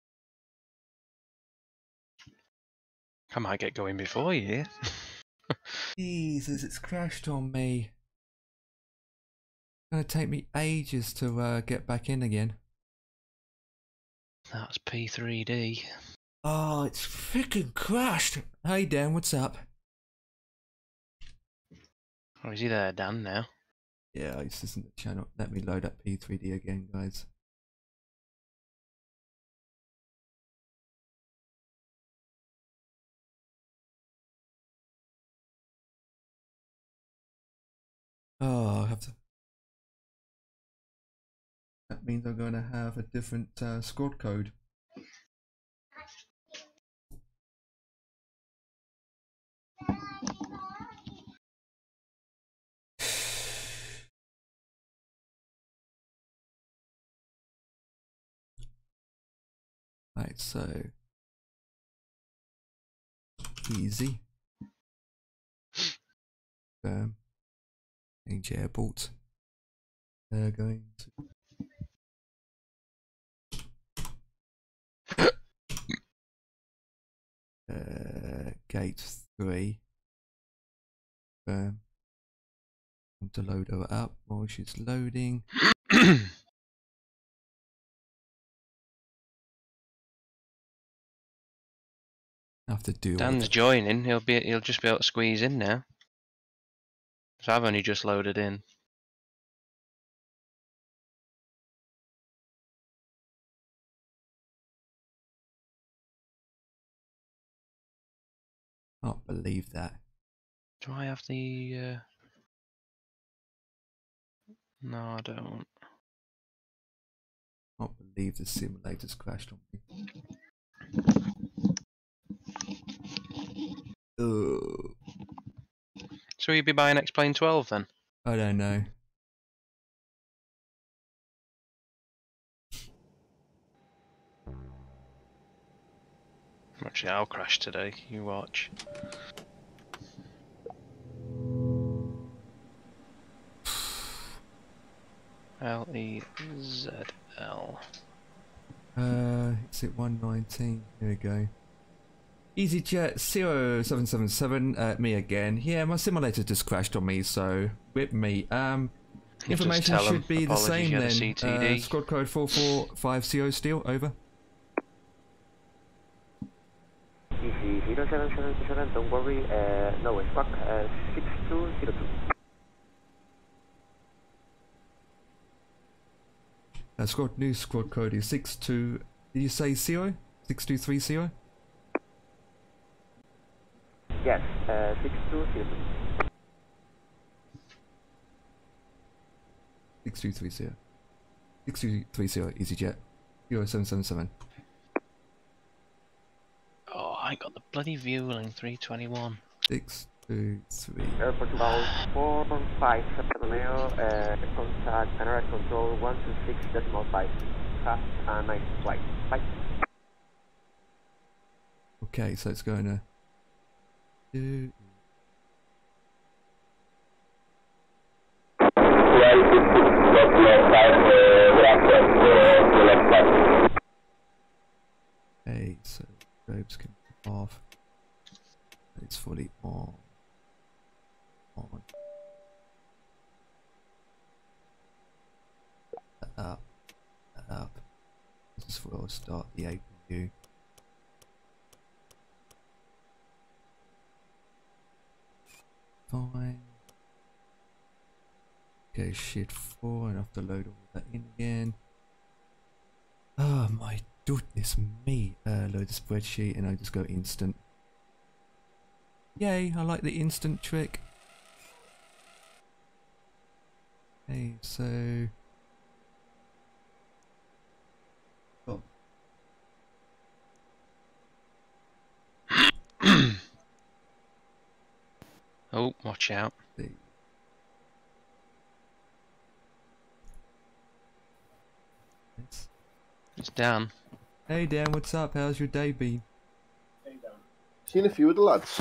I might get going before you. Jesus, it's crashed on me. It's gonna take me ages to uh, get back in again. That's P three D. Oh, it's freaking crashed. Hey Dan, what's up? Oh, is he there, Dan, now? Yeah, this isn't the channel. Let me load up P three D again, guys. Oh, I have to. That means I'm going to have a different uh, squad code. Right, so easy. Um, change airport. They're going to uh, gate three. Um, want to load her up while she's loading. I have to do all Dan's the- joining. He'll be. He'll just be able to squeeze in now. So I've only just loaded in. Can't believe that. Do I have the? Uh... No, I don't. Can't believe the simulator's crashed on me. Ugh. So you'll be buying X-Plane twelve then? I don't know. Actually, I'll crash today. You watch. L E Z L. Uh, it's at one nineteen. Here we go. EasyJet zero seven seven seven, uh, me again. Yeah, my simulator just crashed on me, so whip me. Um, You just information tell 'em, should be the apologies, same you had a then. C T D. Uh, squad code four four five zero steel, over. Easy zero seven seven seven, don't worry, uh, no, squawk, uh, six two zero two. Uh, squad new squad code is six two. Did you say zero? Six two three zero. Yes, uh, six two zero two. Six two three zero. Six two three zero. EasyJet zero seven seven seven. Oh, I got the bloody Vueling three twenty-one. Six two three. Airport twelve four five seven Romeo, uh, contact Canada control one two six decimal five. Fast and nice flight. Bye. Okay, so it's going to do. Okay, so robes can come off. It's fully on. On. Up. Up. This is where I'll start the A P U. Fine. Okay, shift four, and I have to load all that in again. Oh my goodness me. Uh, load the spreadsheet and I just go instant. Yay, I like the instant trick. Okay, so... Oh. Oh, watch out. The It's- It's Dan. Hey Dan, what's up? How's your day been? Seen a few of the lads.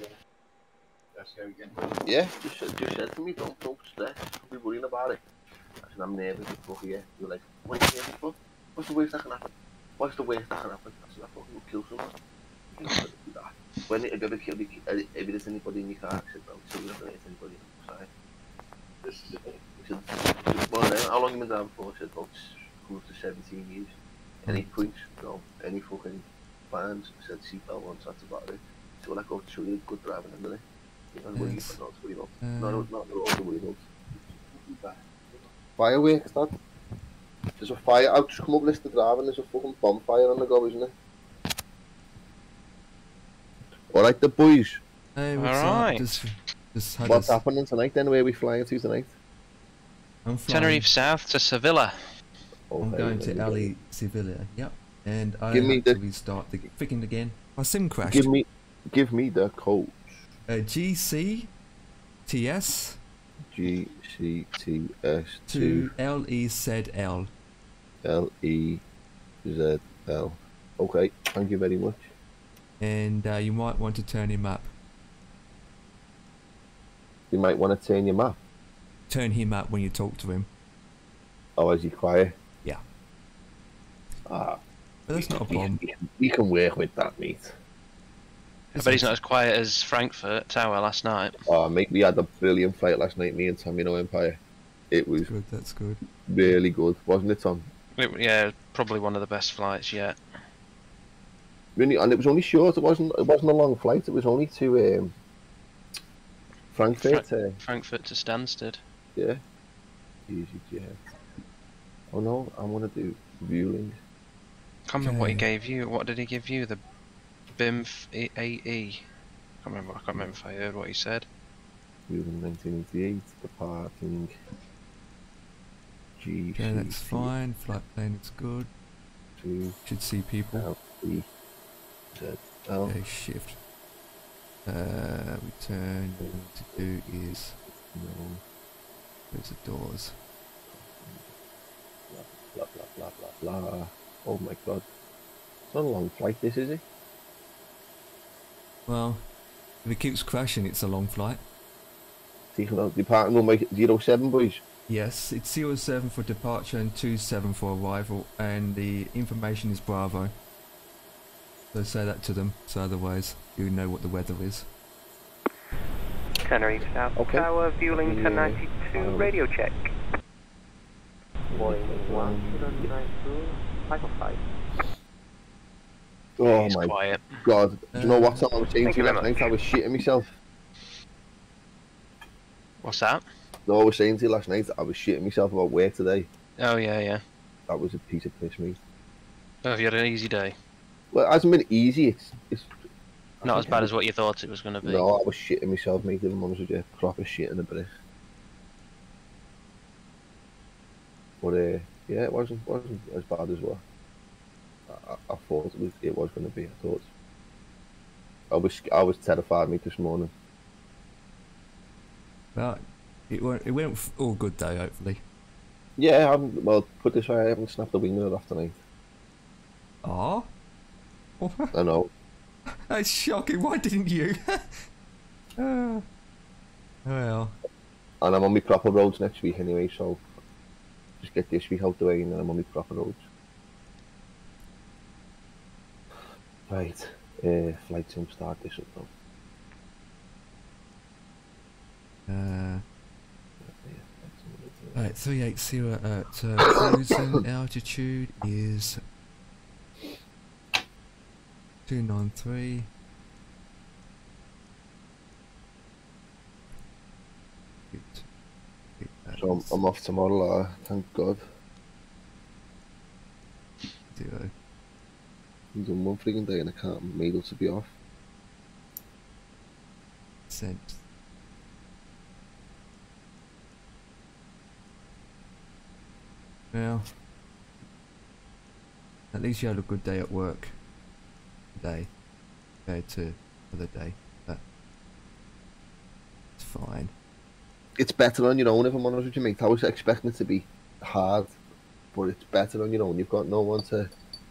Yeah, just, said- just said to me, don't, don't stress, don't be worrying about it. I said, I'm nervous as fuck here. You're like, what are you nervous for? What's the worst that can happen? What's the worst that can happen? I said, I fucking will kill someone. You know, do that. When it, if, it, if, if there's anybody in your car, I said, no, so you're not going to hit anybody outside. This is the thing. He said, he said, well, then, how long have you been driving for? I said, about close to seventeen years. Any points? No. Any fucking fines? I said, seatbelt once, that's about it. So when I go to show you good driving, isn't it? You know, what you Yes. not worry about. Uh, No, no, not the road to worry about. Fireworks, Dad. There's a fire out, just come up Lister Drive and there's a fucking bonfire on the go, isn't it? Alright, the boys. Hey, what's Alright. up? Just, just had What's us- happening tonight then? Where are we flying to tonight? I'm flying. Tenerife South to Sevilla. I'm Okay, going very to good. Ali Sevilla. Yep. And I Give me have to the- restart the freaking again. My sim crashed. Give me, give me the code. Uh, G C T S G C T S to two L E Z L. L E Z L. Okay, thank you very much. And uh, you might want to turn him up. You might want to turn your map. Turn him up when you talk to him. Oh, is he quiet? Yeah. Ah, But that's not a we, problem. we, we can work with that, mate. I bet he's not as quiet as Frankfurt Tower last night. Oh, mate, we had a brilliant flight last night, me and Tom, you know, Empire. It was Good, that's good. really good, wasn't it, Tom? It, yeah, probably one of the best flights yet. Really, and it was only short. It wasn't. It wasn't a long flight. It was only to um, Frankfurt. uh, Frankfurt to Stansted. yeah. Easy jet. Oh no, I want to do Vueling. Can't remember what he Okay. gave you. What did he give you? The B I M F A E. Can't remember. I can't remember if I heard what he said. Vueling nineteen eighty-eight. Departing. G. Okay, that's fine. Flight plan is good. Two. Should see people. L. E. Z. L. Okay, shift. Uh, return. What we need to do is No. close the doors. Blah blah blah blah blah. Oh my god. It's not a long flight, this is it? Well, if it keeps crashing, it's a long flight. Taking out departing runway zero seven, boys. Yes, it's zero seven for departure and two seven for arrival, and the information is Bravo. So say that to them, so otherwise you know what the weather is. Tenerife South Okay. Tower, Vueling Yeah. ten ninety-two, Um, radio check. Boeing one zero nine two, five oh five. Oh He's my quiet. god. Do you know what time I was saying Thank to you you last very night? I was shitting myself. What's that? No, I was saying to you last night I was shitting myself about work today. Oh yeah, yeah. That was a piece of piss, mate. Oh, have you had an easy day? Well, it hasn't been easy. It's, it's I Not as think bad I- as what you thought it was going to be. No, I was shitting myself, mate. If I'm honest with you, proper shit in the breath. But uh, yeah, it wasn't wasn't as bad as what I, I, I thought it was. It was going to be. I thought. I was I was terrified, mate, this morning. But it went, it went f- all good though, hopefully. Yeah, I haven't, well, put this way, I haven't snapped a wing mirror after night. Ah, I know. that's shocking. Why didn't you? Uh, well, And I'm on my proper roads next week anyway, so just get this week out the way and then I'm on my proper roads. Right, uh, flight sim start this up now. uh, right, three eight zero at uh, cruising altitude is two nine three. So I'm, I'm off tomorrow, uh, thank God. Zero. I've done one freaking day and I can't be able to be off. Sent. Well, at least you had a good day at work today compared to the other day, but it's fine. It's better on your own, if I'm honest with you, mate. I was expecting it to be hard, but it's better on your own. You've got no one to...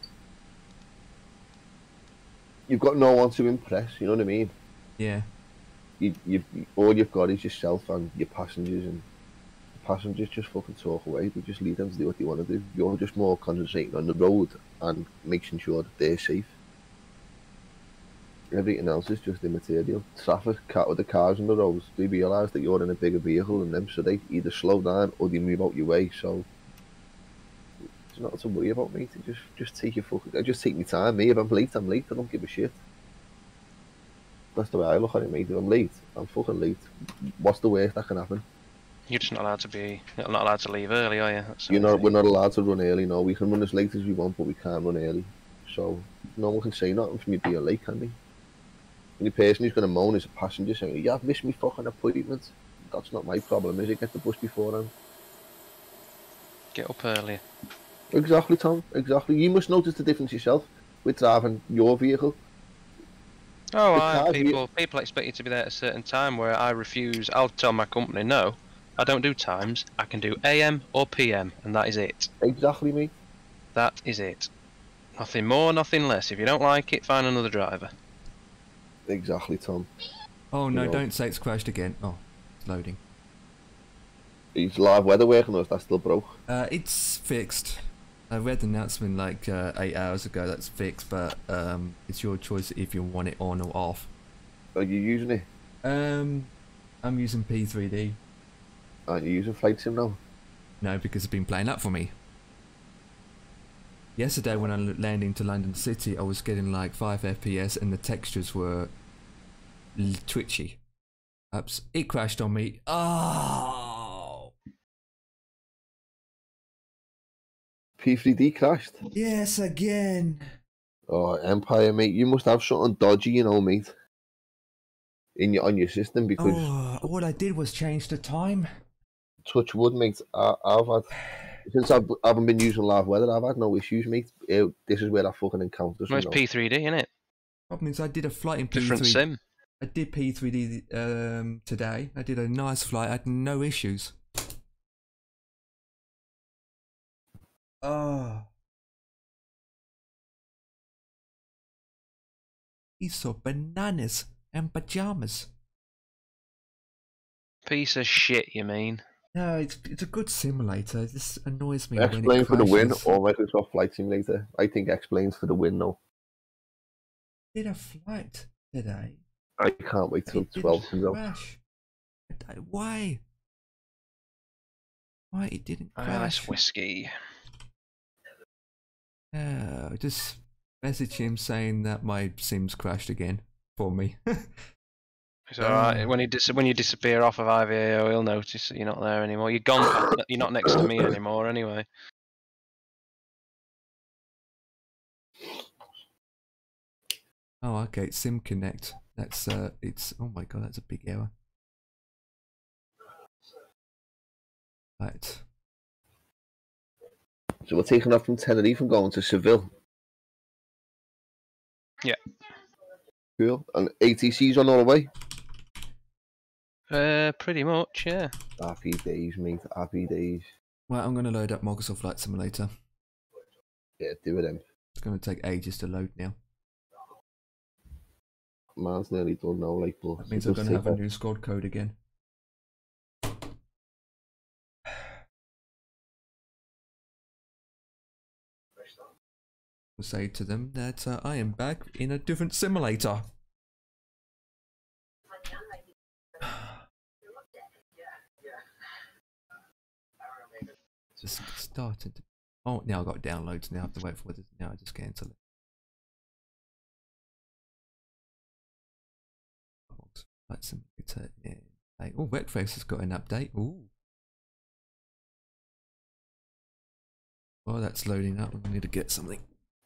You've got no one to impress, you know what I mean? Yeah. You, you've, all you've got is yourself and your passengers, and the passengers just fucking talk away. We just leave them to do what they want to do. You're just more concentrating on the road and making sure that they're safe. Everything else is just immaterial. Traffic, cat with the cars on the roads, they realise that you're in a bigger vehicle than them, so they either slow down or they move out your way, so there's nothing to worry about, mate. Just just take your fucking... I just take my time, me. If I'm late, I'm late. I don't give a shit. That's the way I look at it, mate. If I'm late, I'm fucking late. What's the worst that can happen? You're just not allowed to be, you're not allowed to leave early, are you? That's You're not, we're not allowed to run early, no. We can run as late as we want, but we can't run early. So no one can say nothing from you being late, can they? The only person who's going to moan is a passenger saying, yeah, I've missed my fucking appointment. That's not my problem, is it? Get the bus beforehand. Get up earlier. Exactly, Tom. Exactly. You must notice the difference yourself with driving your vehicle. Oh, The I, cars you- people people expect you to be there at a certain time where I refuse. I'll tell my company, no, I don't do times. I can do A M or P M, and that is it. Exactly, mate. That is it. Nothing more, nothing less. If you don't like it, find another driver. Exactly, Tom. Oh no, You know. don't say it's crashed again. Oh, it's loading. Is live weather working or is that still broke? Uh, it's fixed. I read the announcement like uh, eight hours ago that's fixed, but um, it's your choice if you want it on or off. Are you using it? Um, I'm using P three D. Aren't you using Flight Sim now? No, because it's been playing up for me. Yesterday when I l- landed into London City, I was getting like five F P S and the textures were l- twitchy. Oops, it crashed on me. Oh! P three D crashed. Yes, again. Oh, Empire, mate. You must have something dodgy, you know, mate. In your on your system because Oh, all I did was change the time. touch wood, mate. I, I've had since I've, I haven't been using live weather. I've had no issues, mate. Eh, this is where I fucking encounter. Well, it's P three D, innit? Problem is, I did a flight in P three D. Different sim. I did P three D um, today. I did a nice flight. I had no issues. Oh. He's so bananas and pajamas. Piece of shit, you mean? No, it's it's a good simulator. It just annoys me when Explain it for the win crashes. or Microsoft Flight Simulator. I think explains for the win, though. Did a flight today. I can't wait till It didn't twelve comes out. crash. I- I- Why? Why it didn't Ah, crash? that's whiskey. Uh, I just message him saying that my Sims crashed again for me. It's alright. Oh. When you dis- when you disappear off of I V A O, he'll notice that you're not there anymore. You're gone. past- You're not next to me anymore, anyway. Oh, okay, it's Sim Connect. That's uh, it's oh my god, that's a big error. Right. So we're taking off from Tenerife and going to Seville. Yeah. Cool. And A T C's on all the way. Uh, pretty much, yeah. Happy days, mate. Happy days. Well, I'm gonna load up Microsoft Flight Simulator. Yeah, do it then. It's gonna take ages to load now. mine's nearly done now, like, but That means it I'm does going to have take a new squad code again. We'll say to them that uh, I am back in a different simulator. Just started. Oh, now I've got downloads. Now I have to wait for it. Now I just cancel it. That's some yeah. Oh, Wreckfest has got an update. Ooh. Oh, that's loading up. I need to get something.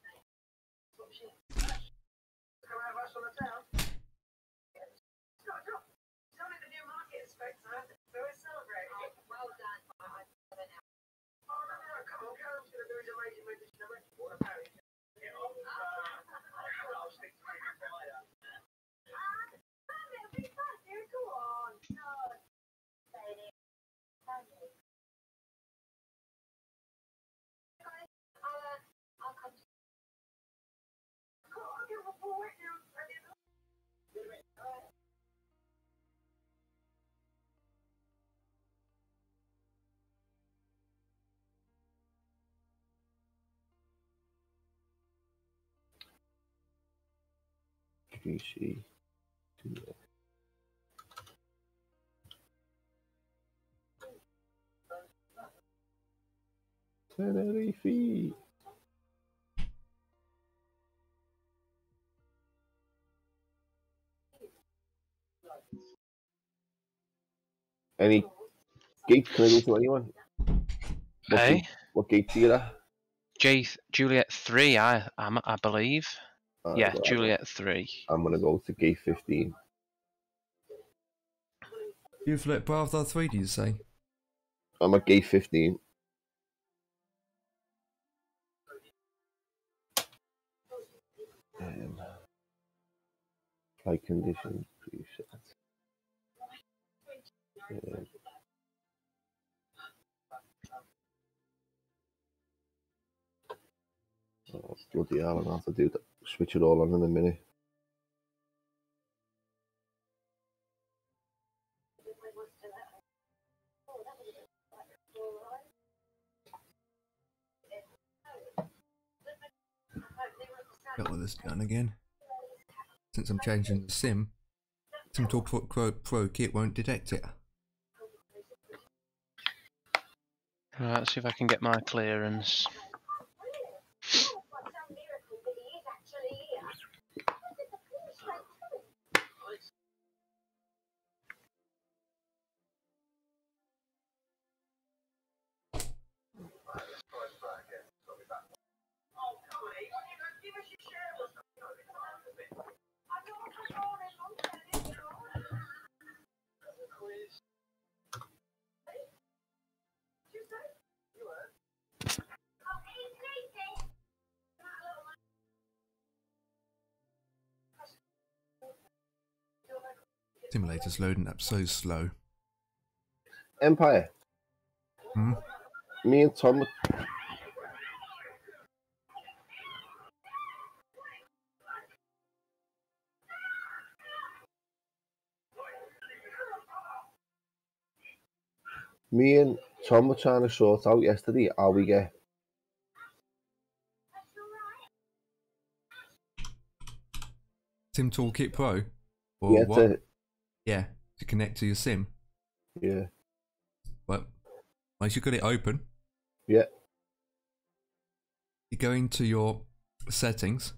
G C. Tenerife. Any gate? Can I go to anyone? What Hey, gate, what gate do you at? J Juliet three, I I'm, I believe. Uh, Yeah, well, Juliet three. I'm gonna go to gate fifteen. You've let Bravo three, do you say? I'm at gate fifteen. Um, flight conditions preset. Um, oh, bloody hell, I'm gonna have to do that. Switch it all on in a minute. Got all this done again. Since I'm changing the sim, SimTool Pro, Pro, Pro Kit won't detect it. Right, let's see if I can get my clearance. Simulator's loading up so slow. Empire. Hmm? Me and Tom. Me and Tom were trying to sort out yesterday how we get. Sim Toolkit Pro? Or Yeah, what? to, Yeah, to connect to your sim. yeah, But once you've got it open, yeah, you go into your settings,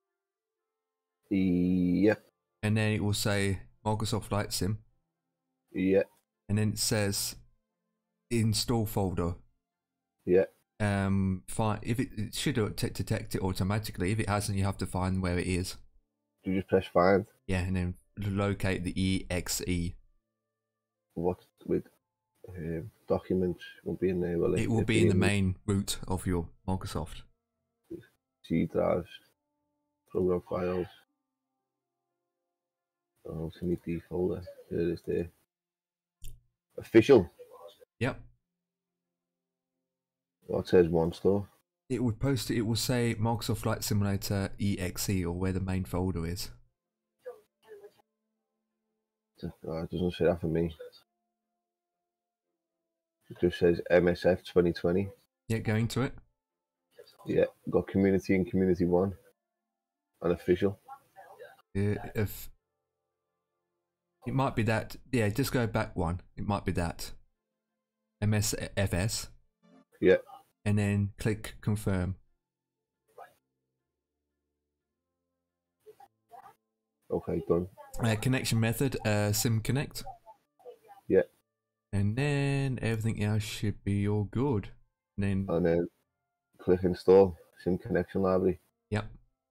yeah, and then it will say Microsoft Flight Sim, yeah, and then it says install folder. yeah. Um, find if it, it should detect detect it automatically. If it hasn't, you have to find where it is. You just press find. Yeah, and then locate the E X E. What with um, documents won't be in there, will it? It will It'd be in the main root of your Microsoft. C drives, program files. Oh, it's in the D folder. There it is there. Official. Yep. Oh, it says one store. It would post it. It will say Microsoft Flight Simulator E X E or where the main folder is. Oh, it doesn't say that for me. It just says M S F twenty twenty. Yeah, go into it. Yeah, got community and community one. And official. Yeah, if it might be that, yeah, just go back one. It might be that M S F S. Yeah. And then click confirm. Okay, done. Uh, connection method, uh, SIM connect. Yeah. And then everything else should be all good. And then, And then click install SIM connection library. yep.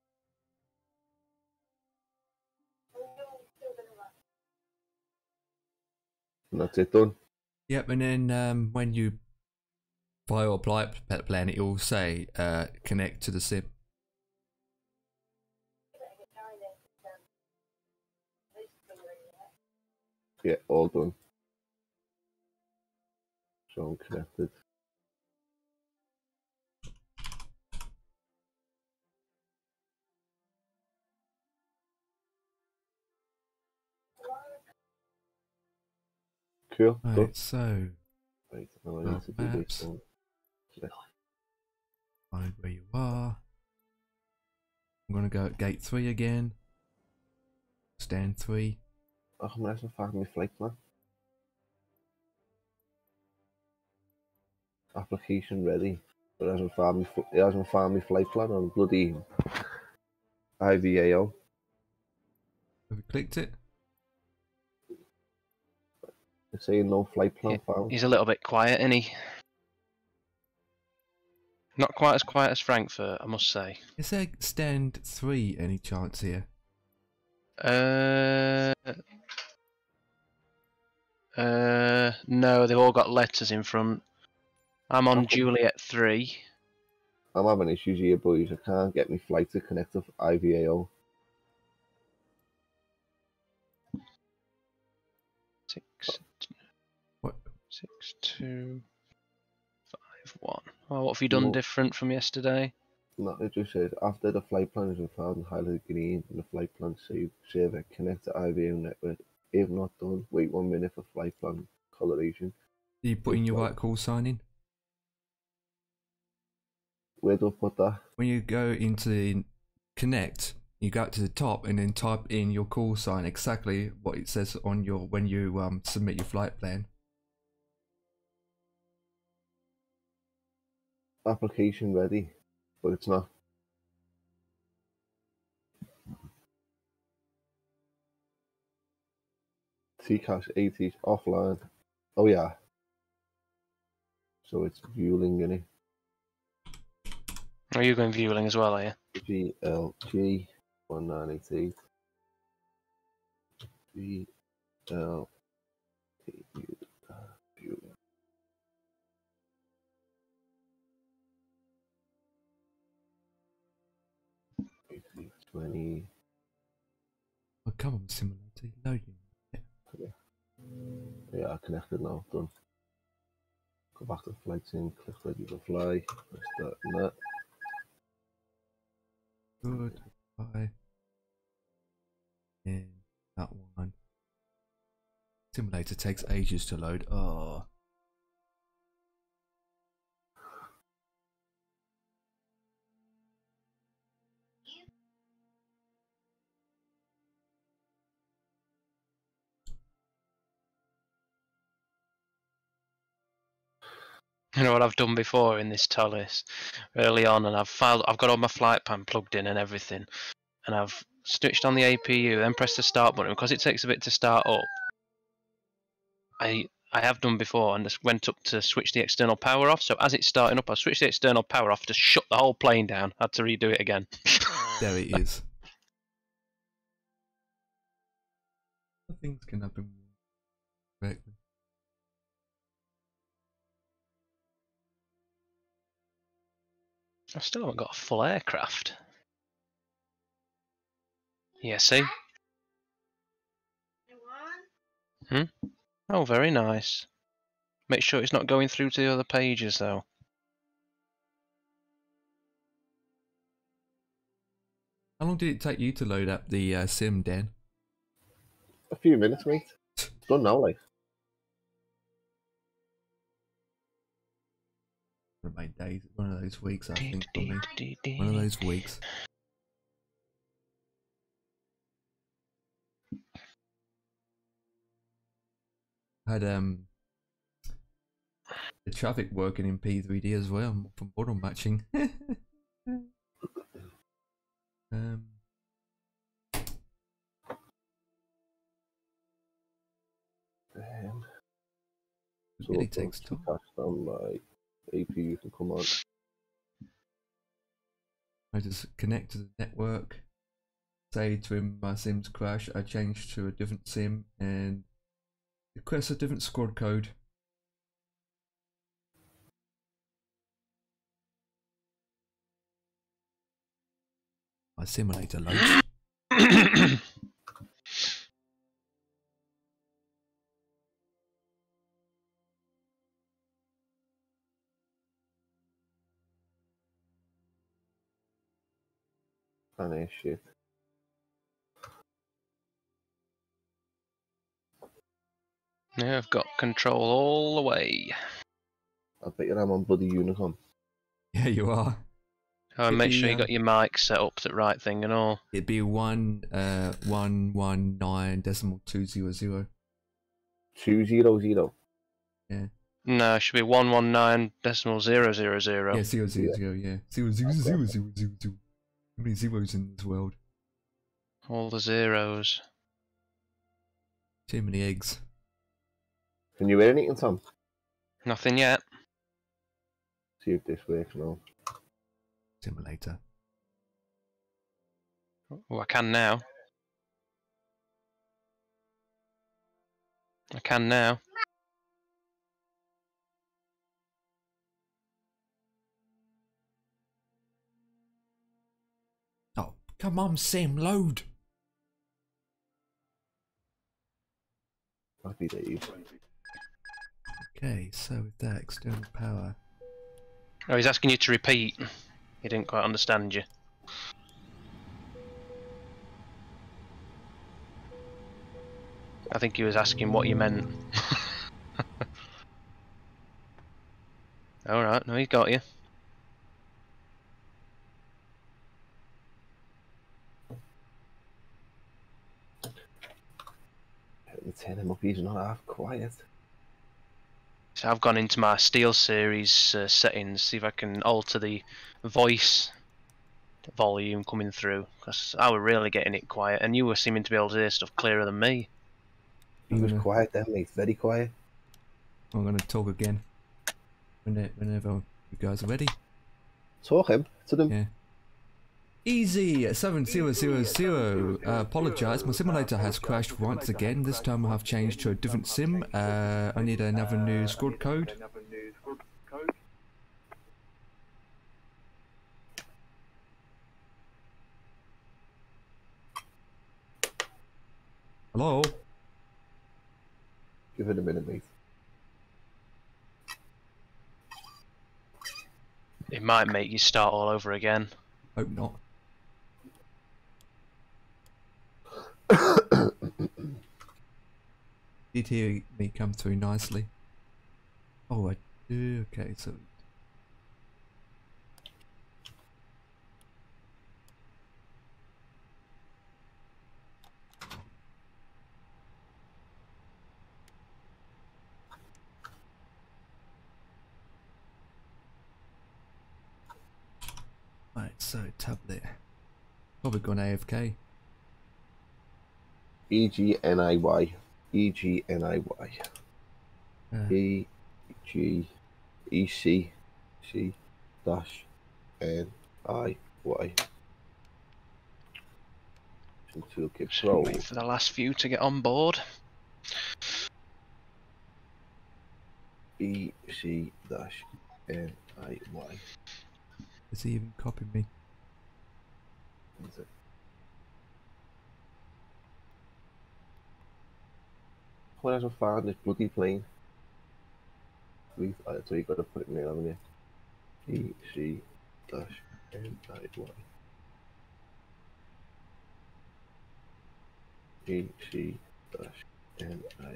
And that's it done. Yep, and then um, when you file apply pet plan, it will say uh, connect to the SIM. Yeah, all done. So I'm connected. Cool. Right, Done. so Right, now I need to do this maps. one. Yeah. Find where you are. I'm gonna go at gate three again. Stand three. Oh, I'm nice and find my flight plan. Application ready. But it hasn't found me. It hasn't found me flight plan on bloody I V A O. Have you clicked it? It's saying no flight plan Yeah, found. He's a little bit quiet, isn't he? Not quite as quiet as Frankfurt, I must say. Is there stand three any chance here? Uh, uh, no, they've all got letters in front. I'm on Okay. Juliet three. I'm having issues here, boys. I can't get my flight to connect to I V A O. Six, What? six, two, five, one. Oh, what have you done No. different from yesterday? No, it just says after the flight plan has been found and highlighted green and the flight plan saved server connect to I V A O network. If not done, wait one minute for flight plan coloration. You put in your right call sign in? Where do I put that? When you go into the connect, you go up to the top and then type in your call sign, exactly what it says on your when you um, submit your flight plan. Application ready, but it's not. T cache eighties offline. Oh yeah. So it's viewing in it. Are you going viewing as well, are you? G L G one nine eight eight. G L T U view. eighty twenty. Oh, come on, simulator, loading. Yeah, connected now, done. Go back to the flight sim, click ready to fly. Let's start that. Good. Bye. And that one. Simulator takes ages to load. Oh. You know what I've done before in this Talis early on, and I've filed, I've got all my flight plan plugged in and everything, and I've switched on the A P U, then pressed the start button because it takes a bit to start up. I I have done before, and just went up to switch the external power off. So as it's starting up, I switched the external power off to shut the whole plane down. I had to redo it again. There it is. Things can happen correctly. I still haven't got a full aircraft. Yeah, see? Hmm? Oh, very nice. Make sure it's not going through to the other pages, though. How long did it take you to load up the uh, sim, Dan? A few minutes, mate. done now, like. One of my days, one of those weeks, I think, for me. One of those weeks. Had um the traffic working in P three D as well from model matching. um. Damn. It really takes time. On my A P U can come on. I just connect to the network, say to him my SIM's crash, I change to a different SIM and request a different squad code. My simulator loads. Funny shit. Yeah, I've got control all the way. I bet you I'm on bloody Unicom. Yeah, you are. Oh, and It'd make be, sure you um, got your mic set up to the right thing and all. It'd be one uh one one nine decimal two zero zero. Two zero zero. Yeah. No, it should be one one nine decimal zero zero zero. Yeah, zero zero zero, yeah. Zero zero zero zero zero zero. How many zeros in this world? All the zeros. Too many eggs. Can you hear anything, Tom? Nothing yet. See if this works now. Simulator. Oh, I can now. I can now. Oh, come on, Sim, load. Happy days. Okay, so with that external power. Oh, he's asking you to repeat. He didn't quite understand you. I think he was asking what you meant. Alright, no, he got you. Turn him up, he's not half quiet. So I've gone into my SteelSeries uh, settings, see if I can alter the voice volume coming through, because I were really getting it quiet, and you were seeming to be able to hear stuff clearer than me. He was quiet then, mate, very quiet. I'm going to talk again. Whenever, whenever you guys are ready. Talk him to them. Yeah. Easy seven zero zero zero. Uh, apologize, my simulator has crashed once again. This time I have changed to a different sim. Uh, I need another new squad code. Hello? Give it a minute, mate. It might make you start all over again. Hope not. Did hear me come through nicely. Oh, I do. Okay, so. Right, so tablet. Probably gone A F K. E G N I Y. E G N I Y. Uh, E G E C C dash N I Y. Toolkit Pro. Wait for the last few to get on board. E C dash N I Y. Has he even copied me? That's it. What has I found this bloody plane? We, uh, so you got to put it in there, haven't you? E C dash N I Y. E C dash ten, right.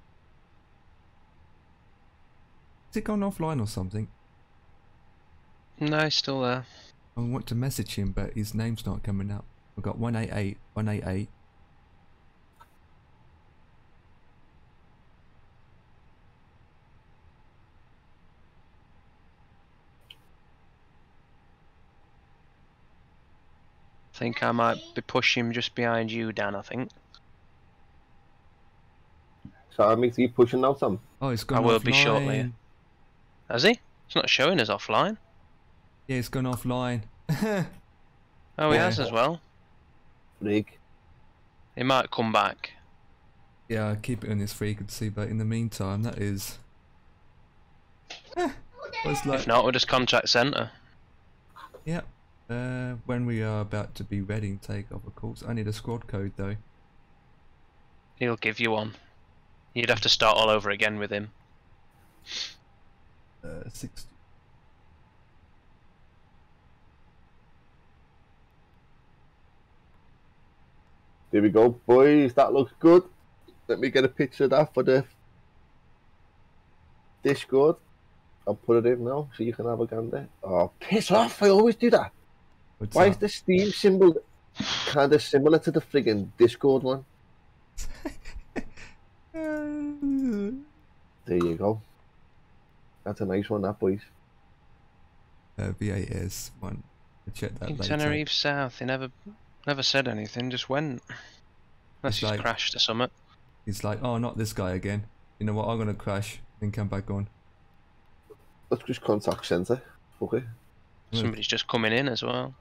Is it gone offline or something? No, he's still there. I want to message him, but his name's not coming up. I've got one eight eight, one eight eight. I think I might be pushing him just behind you, Dan, I think. So that makes you pushing now, Tom? Oh, it's gone I will offline. be shortly. Has he? It's not showing us offline. Yeah, it's gone offline. Oh, he Yeah. has as well. Freak. He might come back. Yeah, I'll keep it on this frequency, but in the meantime, that is... was like, If not, we'll just contact centre. yeah, uh, when we are about to be ready and take off, of course. I need a squad code, though. He'll give you one. You'd have to start all over again with him. Uh, sixty. There we go, boys. That looks good. Let me get a picture of that for the Discord. I'll put it in now so you can have a gander. Oh, piss off. I always do that. What's Why up? is the Steam symbol kind of similar to the friggin' Discord one? There you go. That's a nice one, that, boys. Uh, V A S one. I'll check that In later. Tenerife South, he never never said anything, just went. Unless It's he's like- crashed or something. He's like, oh, not this guy again. You know what? I'm gonna crash, then come back on. Let's just contact centre. Fuck it. Somebody's just coming in as well.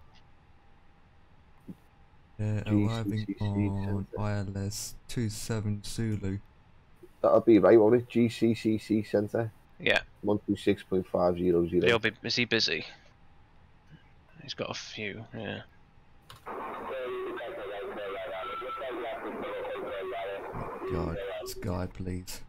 Uh, G C arriving C C on centre. I L S two seven Zulu. That'll be right, won't it? G C C C centre. Yeah, one two six point five zero zero. he'll be. Is he busy? He's got a few. Yeah. God, this guy, please.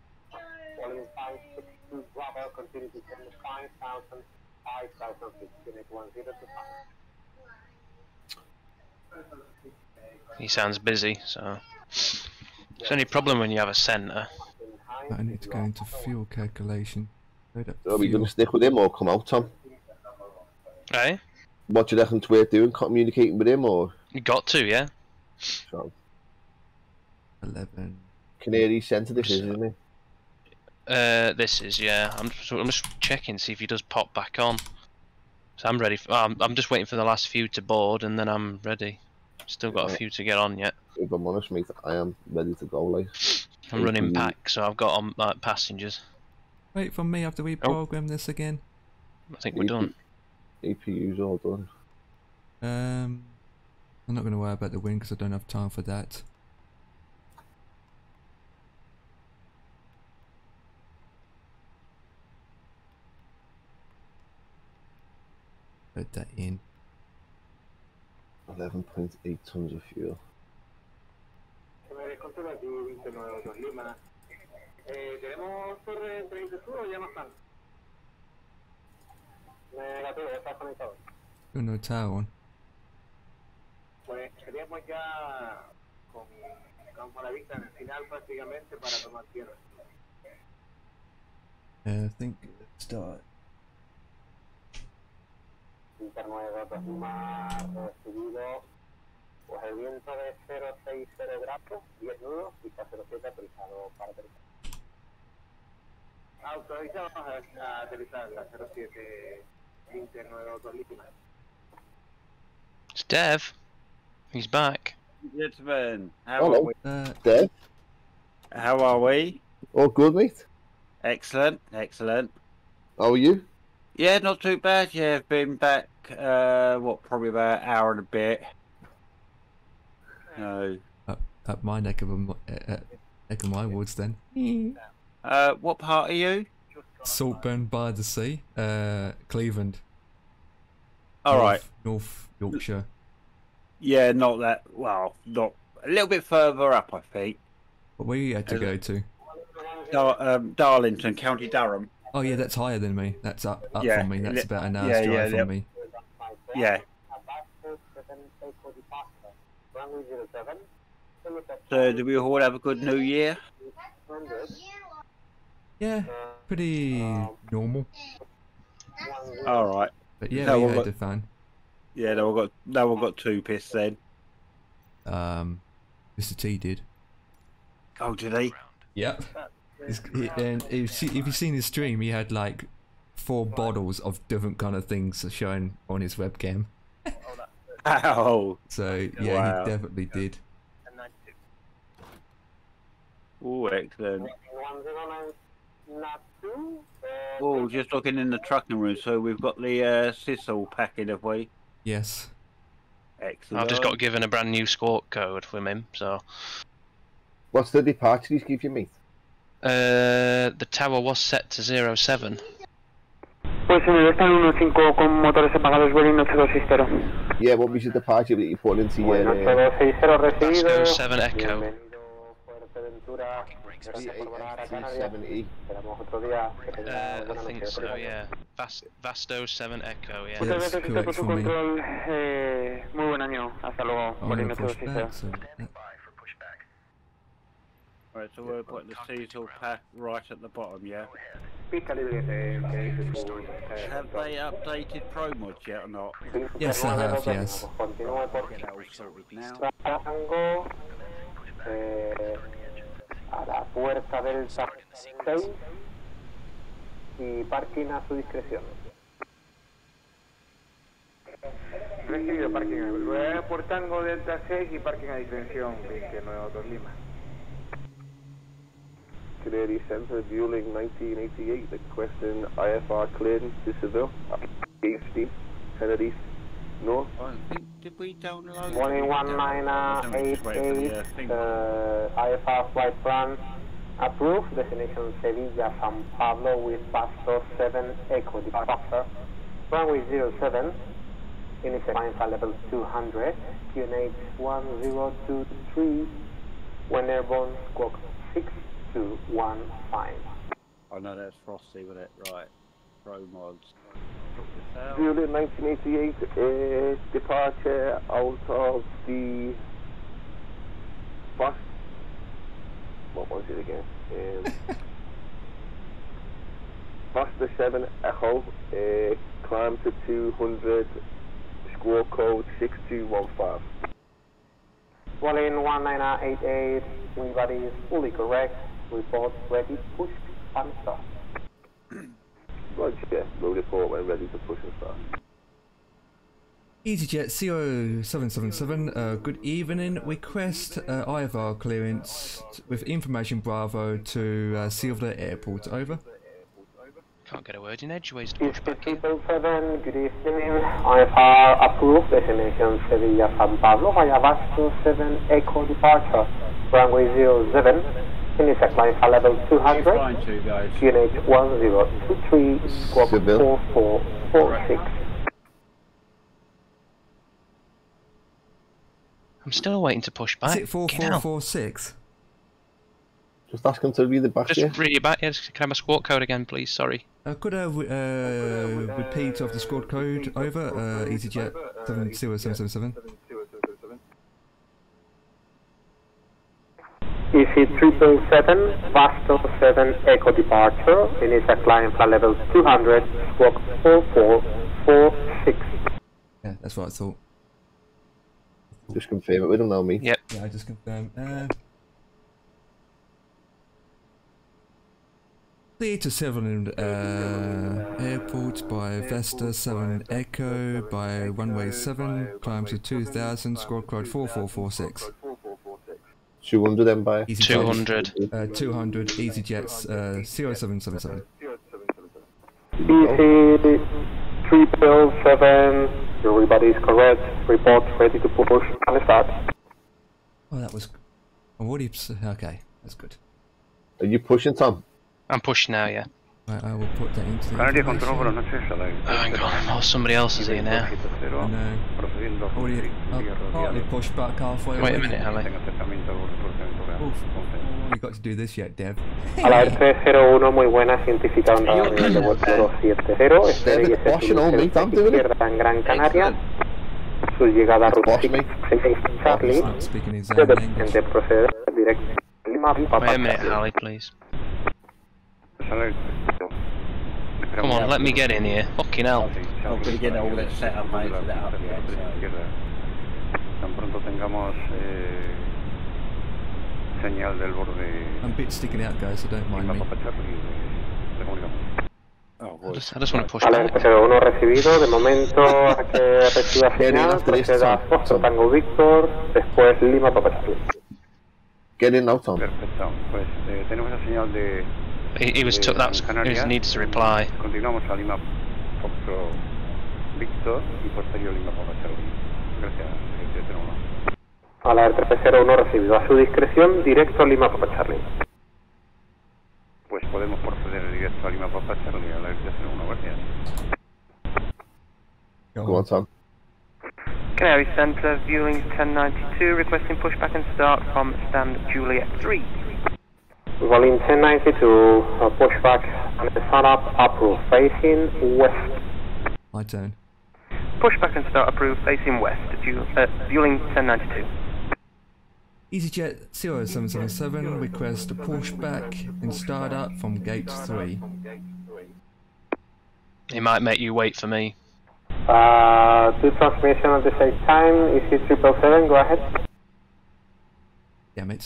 He sounds busy, so it's only problem when you have a centre. I need to go into fuel calculation. Load up Are we fuel. going to stick with him or come out, Tom? Eh? What do you reckon's worth doing? Communicating with him or You got to, yeah. so, eleven. Canary Centre? This is, isn't it? Uh, this is yeah. I'm so I'm just checking see if he does pop back on. So I'm ready. For, I'm I'm just waiting for the last few to board and then I'm ready. Still got a Right. few to get on yet. If I'm honest, mate, I am ready to go. Like, I'm running Mhm. pack, so I've got on like passengers. Wait for me after we Oh. program this again. I think we're done. A P U's all done. Um, I'm not going to worry about the wind because I don't have time for that. Put that in. eleven point eight tons of fuel. ¿Tenemos torre treinta sur o ya no están? Negativo, ya está conectado. Got no tower on. Pues estaríamos ya con campo a la vista en el final prácticamente para tomar tierra. Uh, I think let's start. Interno de datos más recibido, pues el viento de cero seis cero grados, diez nudos, pista cero siete autorizado para aterrizar. Autorizado a aterrizar la cero siete interno de datos Lima. It's Dev. He's back. Gentlemen, how Hello. are we? Uh, Dev? How are we? All good, mate? Excellent, excellent. How are you? Yeah, not too bad. Yeah, I've been back, uh, what, probably about an hour and a bit. No. up, up my neck of a, mo- uh, uh, neck of my woods then. Uh, what part are you? Saltburn by the sea, uh, Cleveland. All right. North, North Yorkshire. Yeah, not that, well, not, a little bit further up, I think. What we had to Is go it- to. Dar- um, Darlington, County Durham. Oh yeah, that's higher than me. That's up, up Yeah, from me. That's li- about an hour's yeah, drive yeah, from yeah. me. Yeah. Runway zero seven, So, do we all have a good New Year? Yeah, pretty normal. All right. But yeah, No, we we've had got- a fun. Yeah, no, we got no, we got two piss then. Um, Mister T did. Oh, did he? Yep. He's, he, and if, you- if you've seen his stream, he had like four bottles of different kind of things showing on his webcam. Oh. So yeah, Wow. he definitely did. Oh, excellent. Oh, just looking in the trucking room. So we've got the uh, Sissel packing, have we? Yes. Excellent. I've just got given a brand new squawk code from him, so... What's the departure he's give you, mate? Uh, the tower was set to zero seven. Pues señor, está en uno cinco con motores apagados, Berlin ocho dos seis cero. Yeah, what was your departure that you put into your... ocho Uh, dos seis cero recibido. Vasco seven Echo. Bienvenido, Fuerteventura. Gracias por volar a Canarias. seven E. Esperamos otro día. Que tenga Uh, buena I think noche. so, yeah. Vast Vasto seven Echo, yeah. Yeah, Muchas that's gracias, usted correct por su for me. control. Eh, muy buen año. Hasta luego, I'm Berlin gonna ocho push dos seis cero. back. So, yeah. Right, so we're putting the Sissel pack right at the bottom, yeah? Pista libre que, que dice su... eh, Have they updated Pro Mods yet or not? Yes, I have. Yes. Continúe por Get that all sorted now. Rango eh, a la puerta del seis y parking a su discreción. Recibido parking. Luego por Tango Delta seis y parking a discreción veintinueve dos Lima. Canary Centre, Bueling nineteen eighty-eight, requesting I F R clearance to Seville, H D, Tenerife, North. I think, did we download... Morning one nine eight eight, uh, I F R flight plan approved, destination Sevilla, San Pablo with Pasto seven Echo departure, runway zero seven, initial climb for level two hundred, Q N H one zero two three, when airborne, squawk six two one five. Oh no, that's Frosty with it, right. Pro Mods. Check this out. Bueling nineteen eighty-eight, uh, departure out of the bus. What was it again? Um, Buster seven Echo, uh, climb to two hundred, squawk code six two one five. Walling one nine eight eight, wing body is fully correct, report ready, push, and start. Roger, we'll report when ready to push and start. EasyJet zero seven seven seven, uh, good evening. Request uh, I F R clearance with information Bravo to uh, Silver Airport. Over. Can't get a word in edgeways to push East back in. triple seven, good evening. I F R approved, destination Sevilla, San Pablo, via Vasco seven Echo departure, runway zero seven, initial climb for level two hundred, Flying to, guys. Q N H one zero two three, squawk Seville. four four four six. I'm still waiting to push back. Is it four Fucking four hell. four six? Just ask him to read it back to you. Just read it back. Yes, can I have my squawk code again, please? Sorry. Uh, could I re- uh, repeat of the squad code? Over. Uh, EasyJet seven zero seven seven seven. E C triple seven, Vasto seven Echo departure, initial climb for level two hundred, squawk four four four six. Yeah, that's what I thought. Just confirm it with him now, mate. Yep. Yeah, I just confirmed. Uh, Theatre seven uh, Airport by Vesta seven Echo by runway seven, climb to two thousand, squad code four four four six. two hundred then by. Easy two hundred. Uh, two hundred EasyJets uh, zero seven seven seven. E C triple seven, everybody is correct, report ready to push and start. Oh, that was. I'm already. Okay, that's good. Are you pushing, Tom? I'm pushing now, yeah. Right, I will put that into the Canaria Control, buenas information. noches. A la Oh, hang on. Oh, somebody else is here now. I know. Procediendo a Already, Sigue uh, partly rodeado. pushed back halfway. Wait a already. minute, Ali. Tenga acercamiento por Fuerteventura. Oof. once. Oh, you got to do this yet, Dev. A la tres cero uno, muy buena, científica onda de vuelta dos siete cero, espere y David, ese washing all es me, I'm doing it. izquierda en Gran Canaria. su llegada a Route Boss six me. Charlie. He's not speaking his own Debe language. de proceder directo a Lima Wait Papa a minute, Charlie. Harley, please. Sale- Come on, let me get in here. Fucking hell. I'm going to get all that set up, mate, set up yet, so... Izquierda. Tan pronto tengamos eh, señal del borde I'm a bit sticking out, guys, so don't mind Lima me. Papa Charlie, eh, le comunicamos. Oh, I boy. just, I just want to push Vale, back. cero uno recibido, de momento a que reciba señal, proceda Foxtrot Tango Víctor, después Lima Papa Charlie. Get in now, Tom. Perfecto. Pues eh, tenemos la señal de He, he was took. That's. He was, needs to reply. Continuamos a Lima Foxtrot Víctor y posterior Lima Papa Charlie. Gracias, eh, cero uno. A la R cero uno recibido, a su discreción, directo a Lima Papa Charlie. Pues podemos proceder directo a Lima Papa Charlie a la R cero uno, gracias. Go on, Tom. Canary Centre, viewing ten ninety-two, requesting pushback and start from stand Juliet three. Volume ten ninety-two, uh, pushback and start up, approved, facing west. My turn. Pushback and start approved, facing west, Ju- uh, viewing ten ninety-two. EasyJet zero seven seven seven, request a pushback and start up from gate three. He might make you wait for me. Uh, two transmission at the same time, E C triple seven, go ahead. Damn it.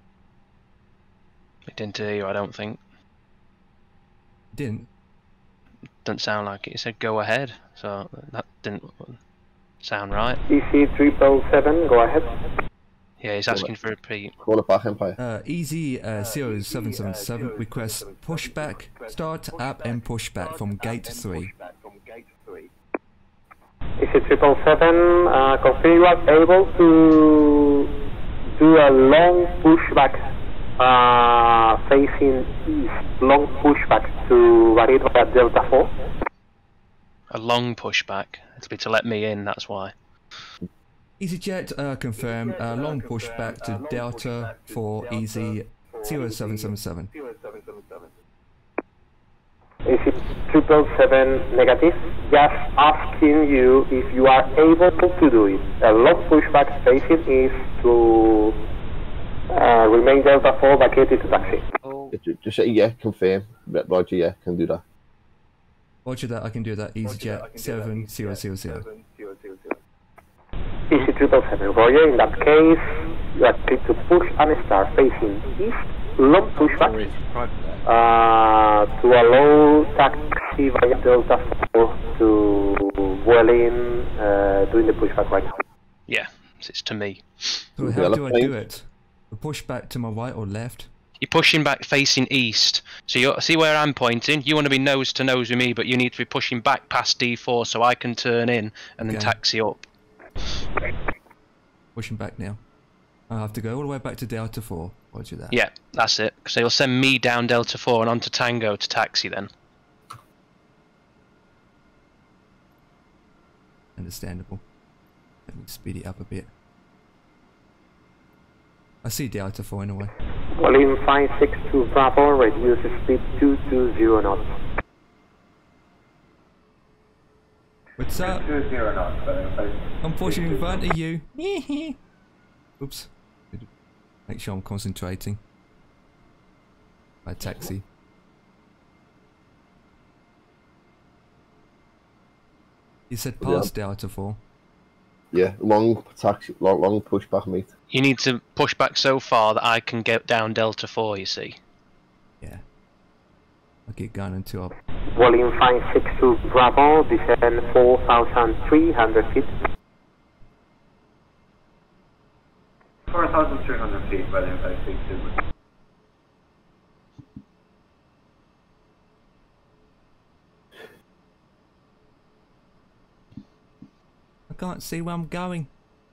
It didn't hear you, I don't think. Didn't. Doesn't sound like it. It said go ahead, so that didn't sound right. E C triple seven, go ahead. Yeah, he's asking for a repeat. Call it back, Empire. Uh, Easy uh, zero seven seven seven, request pushback, start up and pushback from gate three. E C triple seven, uh, confirm you are able to do a long pushback uh, facing east, long pushback to Barito at Delta four. A long pushback. It'll be to let me in, that's why. EasyJet uh, confirm uh, long pushback to Delta for Easy zero seven seven seven. E C triple seven negative, just asking you if you are able to do it. A long pushback facing east to uh, remain Delta four vacated to taxi. Just- Just say yeah, confirm. Right, Roger, yeah, can do that. Roger that, I can do that. EasyJet seven zero zero zero. E C triple seven, Roger. In that case, you are clear to push and start facing east, long pushback uh, to allow taxi via Delta four to Vueling, uh, doing the pushback right now. Yeah, it's to me. So how do I do it? The pushback to my right or left? You're pushing back facing east. So you see where I'm pointing? You want to be nose to nose with me, but you need to be pushing back past D four so I can turn in and then Okay. taxi up. Pushing back now. I have to go all the way back to Delta four. Roger that. Yeah, that's it. So you'll send me down Delta four and onto Tango to taxi then. Understandable. Let me speed it up a bit. I see Delta four anyway. Volume five six two Bravo, reduce speed two two zero knots. What's up? two zero knots. I'm pushing in front of you. Oops. Make sure I'm concentrating. My taxi. You said past Delta four. Yeah, long taxi, long, long pushback, mate. You need to push back so far that I can get down Delta four, you see. Yeah. I'll keep going until I... Volume five six two Bravo, descend four thousand three hundred feet. four thousand three hundred feet, volume five six two. I can't see where I'm going.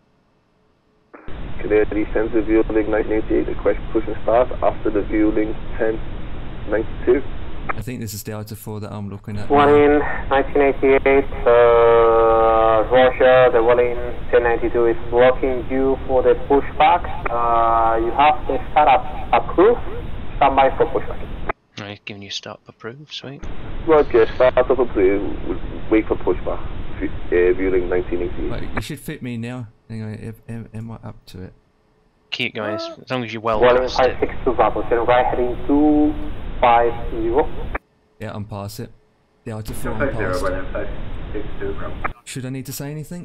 Clear descent to Vueling nine eighty-eight, request push and start after the Vueling ten ninety-two. I think this is Delta four that I'm looking at. One now. in nineteen eighty-eight, uh, Roger, the one in ten ninety-two is blocking you for the pushback. Uh, you have the startup approved, stand by for pushback. Right, giving you start approved, sweet. Roger, start up approved, wait for pushback. Air Viewing nineteen eighty-eight. Wait, you should fit me now. Hang on, am, am, am I up to it? Keep going, as as long as you're well Volume past five it. six two Bravo, zero right heading two five zero. Yeah, I'm past it. Delta four, I'm past. Should I need to say anything?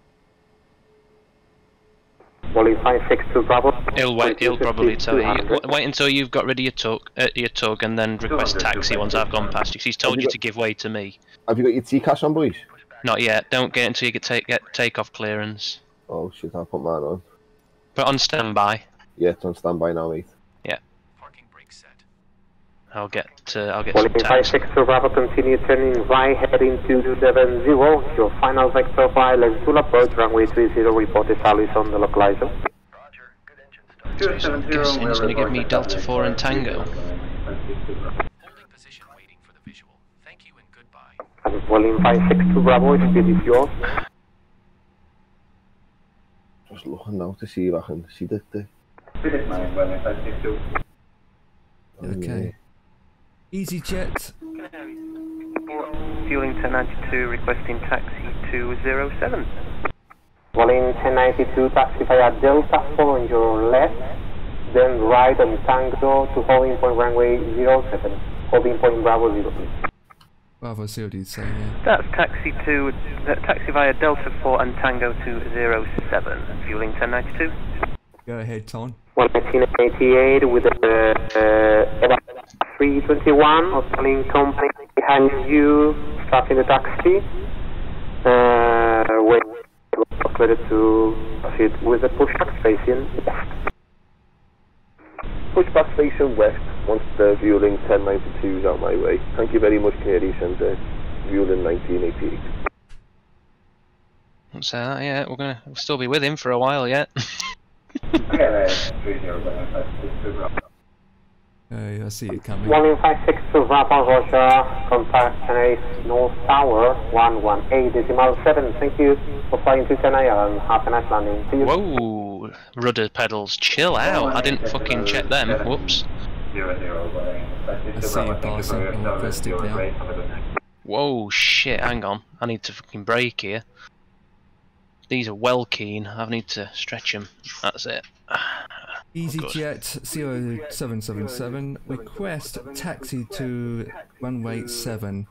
Volume five six two Bravo. He'll wait. He'll probably tell you. w- Wait until you've got rid of your tug, uh, your tug, and then request taxi once I've gone past you. 'Cause he's told Have you you got- to give way to me. Have you got your T-Cash on, boys? Not yet. Don't get until you get take get takeoff clearance. Oh shit, I'll put mine on. Put on standby. Yeah, it's on standby now, mate. Yeah. I'll get. Uh, I'll get some Volume five taxi. six two Bravo, continue turning right heading two seven zero. Your final vector file is full approach, runway three zero, report the service on the localizer. So I'm guessing he's going to give me Delta four and Tango. And Volume five six two Bravo, speed is yours. Just looking now to see if I can see the... the... Okay. EasyJet. Fueling ten ninety-two, requesting taxi two zero seven. Volume ten ninety-two, taxi via Delta four on your left, then right on Tango to holding point runway zero seven. Holding point Bravo zero. Bravo, see what he'd say, yeah. That's taxi two, uh, taxi via Delta four and Tango two zero seven. Fueling ten ninety-two. Go ahead, Ton. nineteen eighty-eight with the uh, three twenty-one of calling company behind you, starting the taxi. Uh, wait, clear to proceed with the pushback facing left. Pushback station west, once the Viewling ten ninety-two is out my way. Thank you very much, Canary Centre. Viewling nineteen eighty-eight. Don't say that yet. We're gonna we'll still be with him for a while yet. Uh, I see it coming. Volume five six two Bravo, Roger, contact Canaries North Tower one one eight decimal seven. Thank you for flying to Tenaya and have a nice landing. See you. Whoa! Rudder pedals, chill out. I didn't fucking check them. Whoops. I see you passing. I'm requesting now. Whoa, shit, hang on. I need to fucking brake here. These are well keen. I need to stretch them. That's it. EasyJet zero seven seven seven, request taxi to runway seven.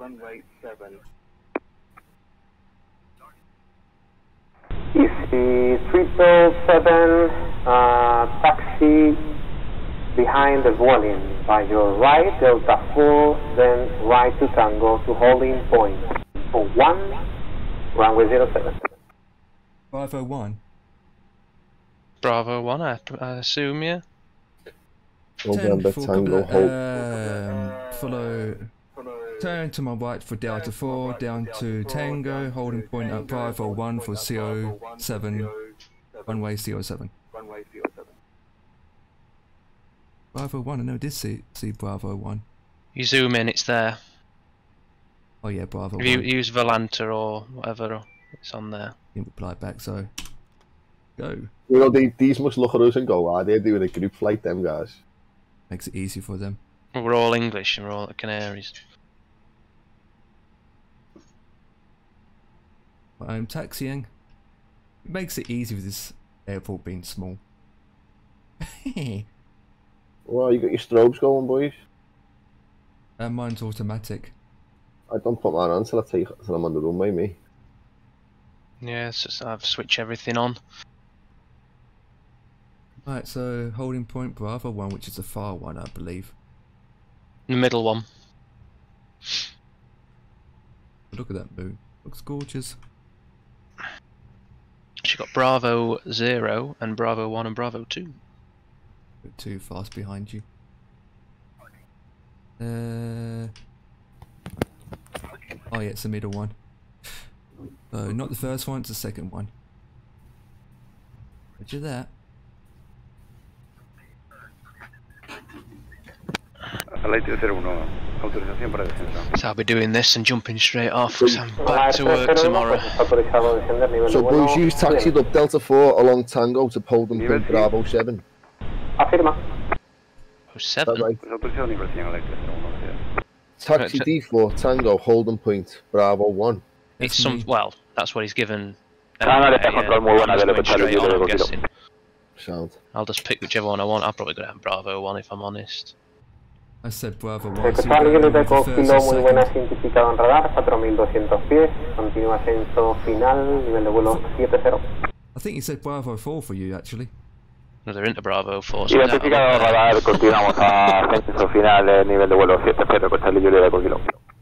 Easy triple seven, uh, taxi behind the volume. By your right, Delta four, then right to Tango to holding point. For one, runway zero seven. Bravo one. Bravo one, I, I assume, yeah? November for Tango couple- Hope. um, follow. Turn to my right for Delta four, down to Tango, holding point at Bravo one for C O seven, runway C O seven. Bravo one, I know I did see, see Bravo one. You zoom in, it's there. Oh yeah, Bravo If you one. use Volanta or whatever, it's on there. Didn't reply back, so go. You know, they, these must look at us and go, ah, they're doing a group flight, them guys. Makes it easy for them. Well, we're all English and we're all at Canaries. But I'm taxiing. It makes it easy with this airport being small. Well, you got your strobes going, boys. And mine's automatic. I don't put mine on until I take until I'm on the runway, me. Yeah, it's just, I've switched everything on. Right, so holding point Bravo one, which is the far one, I believe. The middle one. Look at that moon. Looks gorgeous. She got Bravo zero and Bravo one and Bravo two. Bit too fast behind you. Uh. Oh yeah, it's the middle one. So not the first one, it's the second one. Roger that. So I'll be doing this and jumping straight off because I'm back to work tomorrow. So boys, you taxied up Delta four along Tango to Poldham Point Bravo seven. Afirma. Oh, seven? Right. Taxi D four Tango Holden Point Bravo one. It's some, well, That's what he's given. Canada Anyway, control uh, muy buena, I'm just dele going pensar el straight on, Julia I'm de guessing. Sound. I'll just pick whichever one I want. I'll probably go down Bravo one if I'm honest. I said Bravo one. Eco So Charlie, you're going Juliet with the Eco first Kilo, or muy second? buena, identificado en radar, cuatro mil doscientos pies, continúa ascenso final, nivel de vuelo siete cero. I think you said Bravo four for you, actually. No, they're into Bravo four. So I doubt I'll Identificado look there. radar, continuamos a ascenso final, eh, nivel de vuelo siete cero, con Charlie Julia de Kilo.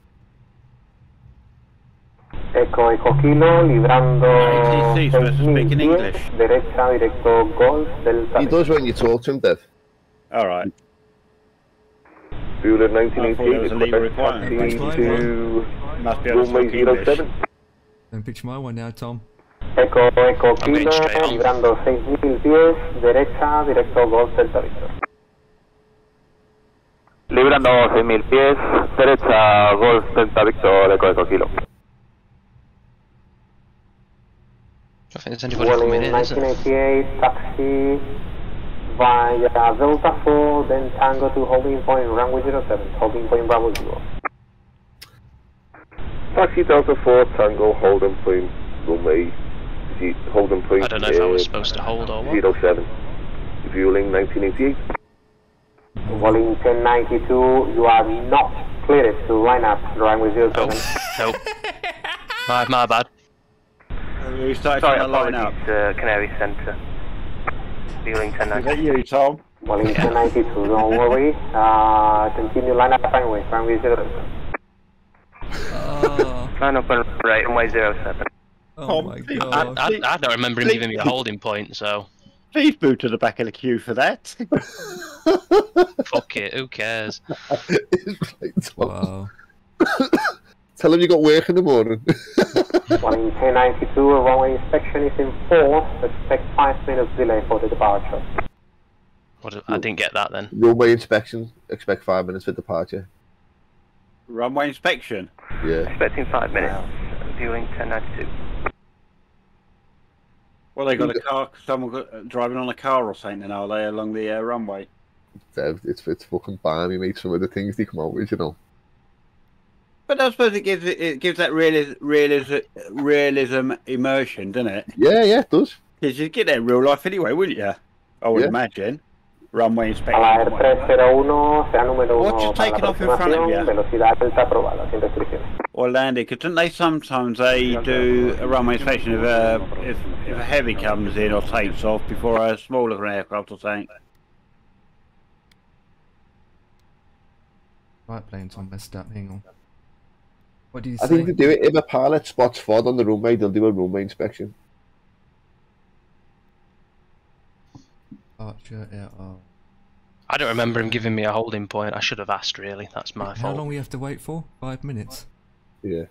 Eco Eco Kilo, librando A T C seis supposed to mil speak in pies, English. derecha, directo Golf del He does when you talk to him, Dev. Alright. Bueller nineteen I thought there was a legal eighty-eight, requirement. taxi to Must be able to runway speak zero English. seven. Don't pitch my one now, Tom. Eco Eco I'm going Kilo, straight on. librando seis mil pies, derecha, directo Golf Delta Victor. Librando seis mil pies, derecha, Golf Delta Victor, Eco Eco Kilo. I think there's anybody coming Welling in, is nineteen there? eighty-eight, taxi via Delta four, then Tango to holding point, runway zero seven, holding point Bravo zero. Taxi Delta four, Tango, Holden Point, runway, Z- Holden Point, I don't know if I was uh, supposed to hold or what. zero seven. Fueling nineteen eighty-eight. Welling ten ninety-two, you are not cleared to line up, runway zero seven. Nope. my, my bad. We started Sorry, trying to line up. apologies, uh, Canary Centre. Fueling ten Is that ninety. you, Tom? Welling ten ninety-two, don't worry. Uh, continue line up runway, runway zero seven. Oh, Line up on right, runway zero seven. oh my I, god. I, I don't remember him giving me a holding point, so Please move to the back of the queue for that. fuck it, who cares? It's like, Tom, Wow. tell him you got work in the morning. Welling ten ninety-two, runway inspection is in force, expect five minutes delay for the departure. What, did- I didn't get that then. Runway inspection, expect five minutes for departure. Runway inspection. Yeah. Expecting five minutes. Fueling ten ninety-two. Well, they got a car, someone got, uh, driving on a car or something, are they, along the uh, runway? Dev, it's, it's fucking balmy, mate, some of the things they come out with, you know. But I suppose it gives it, it gives that realism, realism, realism immersion, doesn't it? Yeah, yeah, it does. Because you'd get that in real life anyway, wouldn't you? I would Yeah. imagine. Runway inspection. Alair and whatever. tres cero uno, será número What's uno just para la taking off in front of aproximación, you? velocidad alta aprobada, sin restricciones. Or landing, because don't they sometimes they do a runway inspection if a, if, if a heavy comes in or takes off before a smaller aircraft or something? Right, plane's all messed up. Hang on. What did you I say? think they do it, if a pilot spots F O D on the runway, they'll do a runway inspection. Archer, yeah, oh. I don't remember him giving me a holding point. I should have asked, really. That's my How fault. long we have to wait for? Five minutes. Yeah.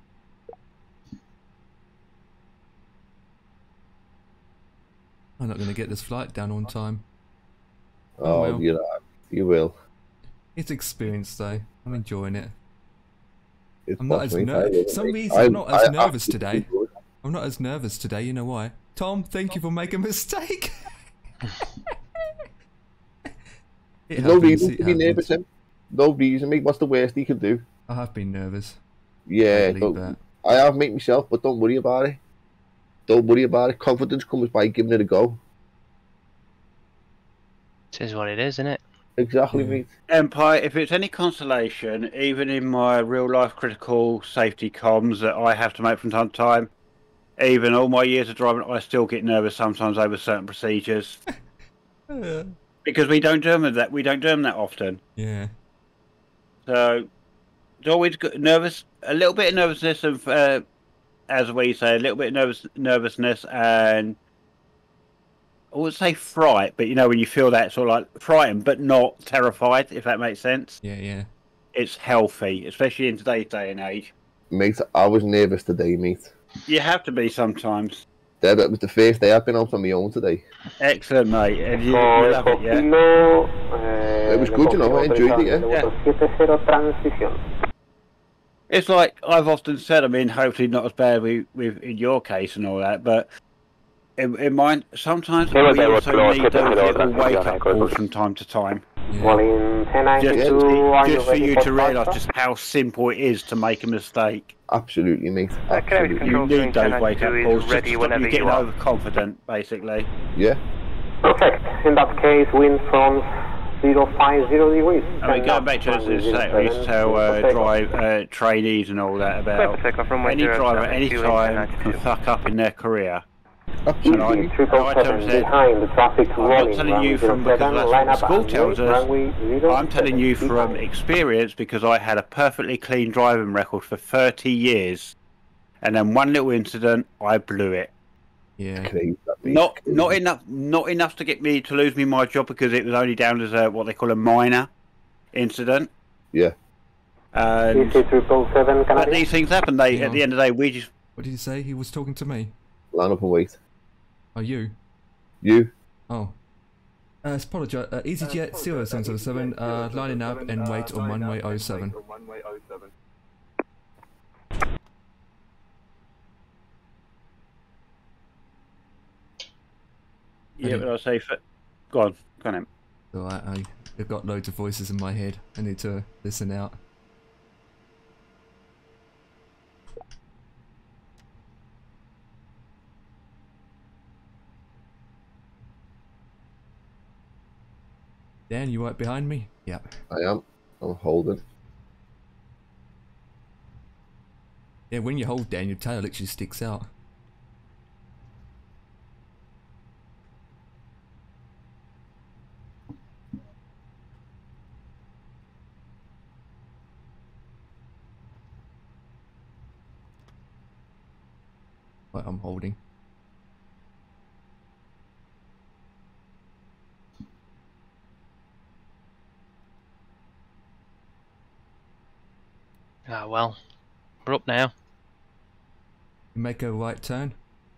I'm not going to get this flight done on time. Oh, well. you know, you will. It's experience though. I'm enjoying it. It's I'm not as possibly- nervous. I- For some I- reason, I'm not as I nervous absolutely today. would. I'm not as nervous today. You know why? Tom, thank you for making a mistake. It There's no happens, reason it to be happens. nervous, him. No reason, mate. What's the worst he can do? I have been nervous. Yeah, I believe don't- that. I have, mate, myself, but don't worry about it. Don't worry about it. Confidence comes by giving it a go. It is what it is, isn't it? Exactly, mate. Empire, if it's any consolation, even in my real life critical safety comms that I have to make from time to time, even all my years of driving, I still get nervous sometimes over certain procedures. Uh, Because we don't do them that we don't do them that often. yeah. So it's always good, nervous, a little bit of nervousness of, uh, as we say, a little bit of nervous nervousness and I wouldn't say fright, but you know when you feel that sort of like frightened, but not terrified, if that makes sense. Yeah, yeah. It's healthy, especially in today's day and age. Mate, I was nervous today, mate. You have to be sometimes. That that was the first day I've been out on my own today. Excellent, mate. And you, you Eco love it, yeah? Kilo, eh, It was good, you know, I enjoyed it, yeah. vuelo siete cero transición. It's like I've often said. I mean, hopefully not as bad with, with in your case and all that, but in, in mine, sometimes Yeah, we they were also close need to the those hill, little that's wake the up other calls good. from time to time. Welling ten Just, ninety-two, are you just for ready you for to realise departure? just how simple it is to make a mistake. Absolutely, mate. Uh, Canary Absolutely. Control You viewing need those ten wake up ninety-two calls is just ready to stop whenever you getting you are. overconfident, basically. Yeah. Perfect. In that case, wind from zero five zero degrees. I mean, going back to us, this, uh, we used to tell uh, drive uh, trainees and all that about Clear for takeoff, runway any zero driver seven, any fueling time ten can ninety-two. fuck up in their career. Easy, And I, and triple I tell seven them, said, behind the traffic I'm rolling. not telling you runway from because seven, that's line what the up school and tells wait, us. runway zero I'm telling seven you from behind. experience because I had a perfectly clean driving record for thirty years, and then one little incident, I blew it. Yeah. Crazy, that means Not crazy. not enough not enough to get me to lose me my job because it was only down as a what they call a minor incident. Yeah. And C C triple seven, but these things happen. They Hang at the on. end of the day we just What did you say? He was talking to me. Line up and wait. Oh, you? You? Oh. Uh, apologise. Uh, EasyJet zero seven seven seven, uh, lining up and wait on runway oh seven. yeah, but I say for, go on, go on. Em. So I, I, I've got loads of voices in my head. I need to listen out. Dan, you right behind me? Yep. I am. I'm holding. Yeah, when you hold down, your tail actually sticks out. Right, I'm holding. Ah, well. We're up now. You make a right turn.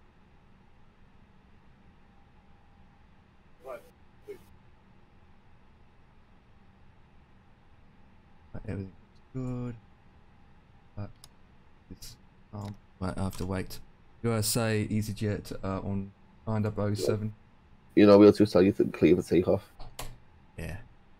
Right, everything's good. But it's um right, I have to wait. You gotta say EasyJet uh, on lined up oh seven. You know, we'll just tell you to clear the takeoff. Yeah.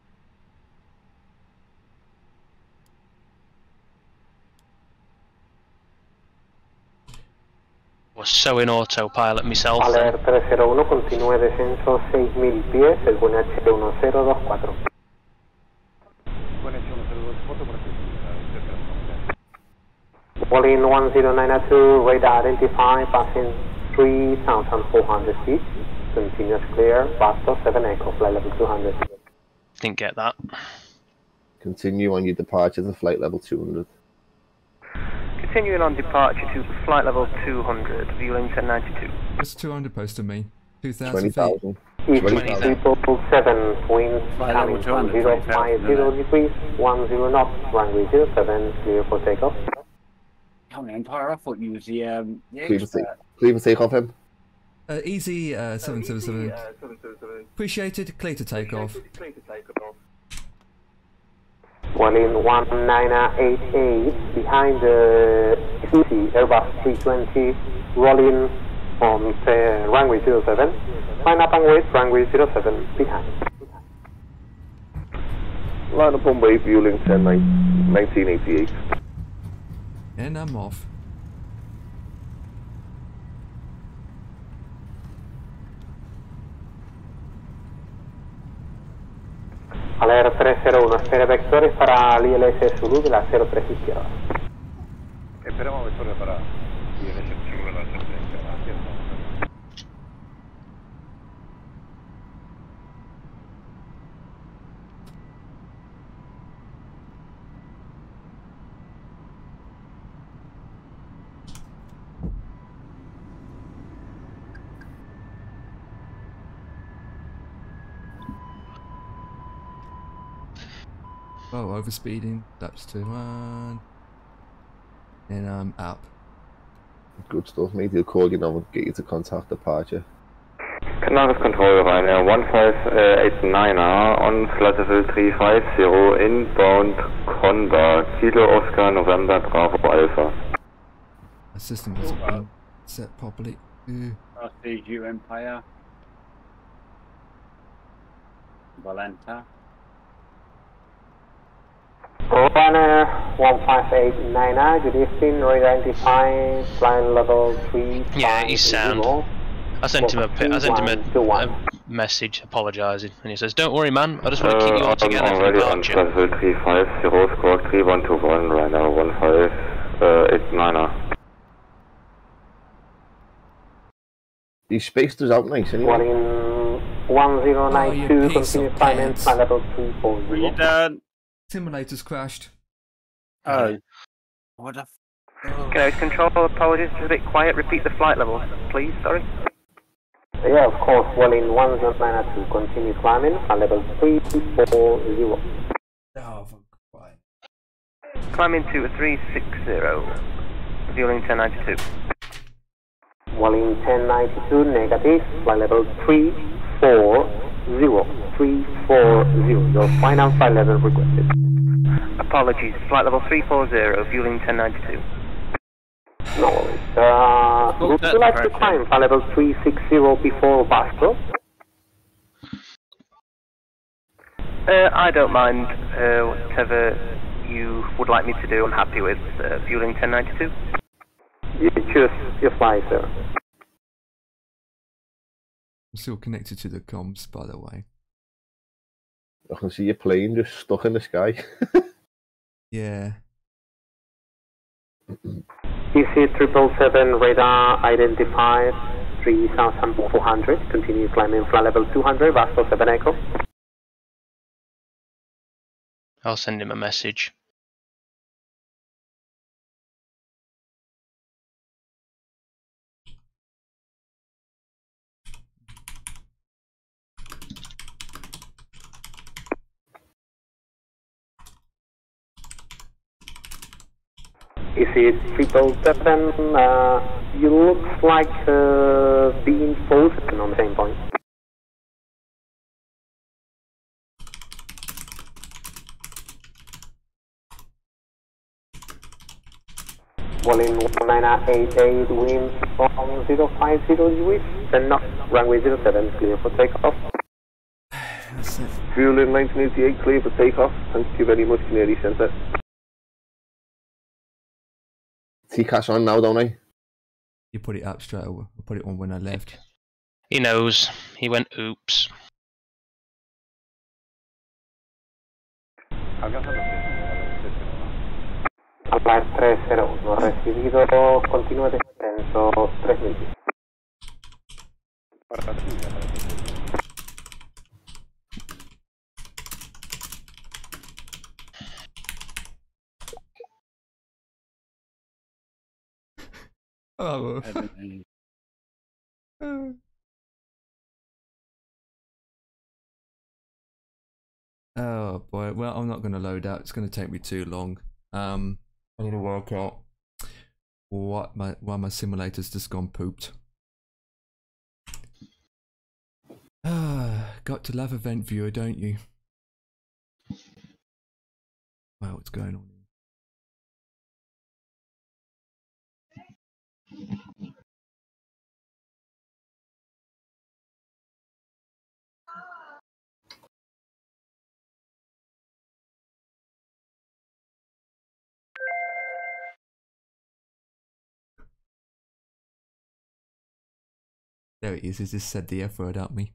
Was so in autopilot myself. Alert tres cero uno, continúe descenso seis mil pies, según H uno cero dos cuatro. Wallin one zero nine two, radar identify, passing three thousand four hundred feet, continuous clear, Basto seven Echo, flight level two hundred. Didn't get that. Continue on your departure to flight level two hundred. Continuing on departure to flight level two hundred, viewing ten ninety-two. What's two hundred post to me? two thousand twenty feet. thousand. East triple seven, wind Flight coming level from two hundred, zero five zero degrees, one zero knots, runway zero seven, clear for takeoff. Come on, Empire. I thought you was the um. The Clear the expert. take- clear the takeoff him. Uh, easy uh, seven seven seven. Appreciated. Clear to take off. Wallin one nine eight eight, behind the C C Airbus three twenty, rolling on uh, runway zero seven. Line up and wait, runway zero seven, behind. Line up and wait, fueling ten nineteen eighty-eight. And I'm off. Alert tres cero uno, espere vectores para el I L S Zulu de la cero tres izquierda. Esperamos vectores para I L S Zulu de la cero tres izquierda, ¿cierto? Oh, overspeeding. That's two one. And I'm up. Good stuff, mate. He'll call you now and get you to contact departure. Canaris Control, Ryanair one five eight nine R on flight level three five zero, inbound Conda, Kilo Oscar November Bravo Alpha. The system hasn't been set properly. Ooh. I see you, Empire. Valenta. Runner one five eight nine nine, good evening, re-identify, flight level three. Yeah, he's sound. I sent him a pi- I sent him a, a message apologising, and he says, "Don't worry, man. I just want to keep you all Uh, I'm together for already on departure." Flatfield three five zero, squawk three one two one, right now one five eight niner. These spaced us out nice anyway. One in one zero nine two, continue climbing, flight level three four Were you zero. done? Simulators crashed. Oh. What the f... Canaries Control, apologies, just a bit quiet. Repeat the flight level, please, sorry. Yeah, of course, well in one zero nine two, continue climbing, flight level three four zero. Oh, fuck. Right. Climbing to three six zero, fueling ten ninety-two. Well in ten ninety-two, negative, flight level three four zero. three four zero, your final flight level requested. Apologies, flight level three four zero, fueling ten ninety-two. No worries. Uh, would you like to climb flight level three six zero before Basco? Uh, I don't mind, uh, whatever you would like me to do, I'm happy with, uh, fueling ten ninety-two. You choose your flight, sir. I'm still connected to the comms, by the way. I can see your plane just stuck in the sky. Yeah. E C triple seven radar identified three thousand four hundred. Continue climbing flight level two hundred, Vasco seven Echo. I'll send him a message. E C triple seven, uh, you look like uh, being frozen on the same point. Well in one nine eight eight, wind from zero five zero degrees, then knock, runway zero seven, clear for takeoff. Fuel in nineteen eighty-eight, clear for takeoff. Thank you very much, Canary Centre. T CAT's on now, don't I? You put it up straight away. I put it on when I left. He knows. He went, oops. Flight tres cero uno, recibido, continúe descenso tres mil. Oh. Oh boy, well I'm not going to load out, it's going to take me too long. Um, I need to work out what my, why my simulator's just gone pooped. Got to love Event Viewer, don't you? Wow, what's going on here? There it is, he just said the F word at me.